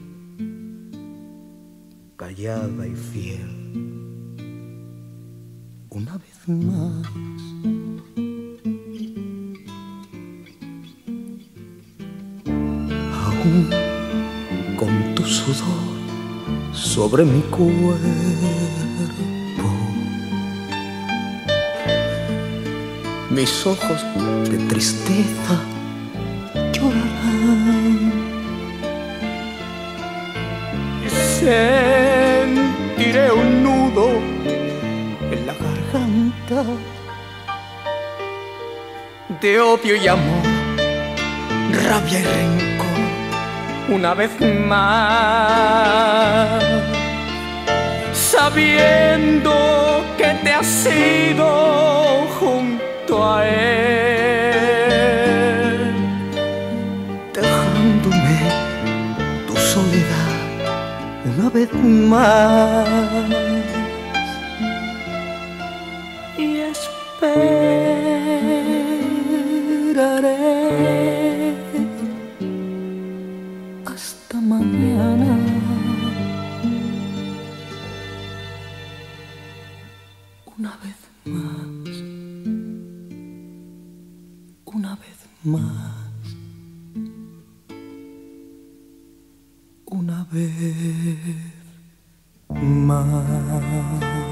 callada y fiel, una vez más. Aún con tu sudor sobre mi cuerpo, mis ojos de tristeza llorarán. Sentiré un nudo en la garganta de odio y amor, rabia y rencor, una vez más, sabiendo que te has ido junto a él, dejándome tu soledad una vez más. Y esperaré hasta mañana. Una vez más, una vez más, una vez más.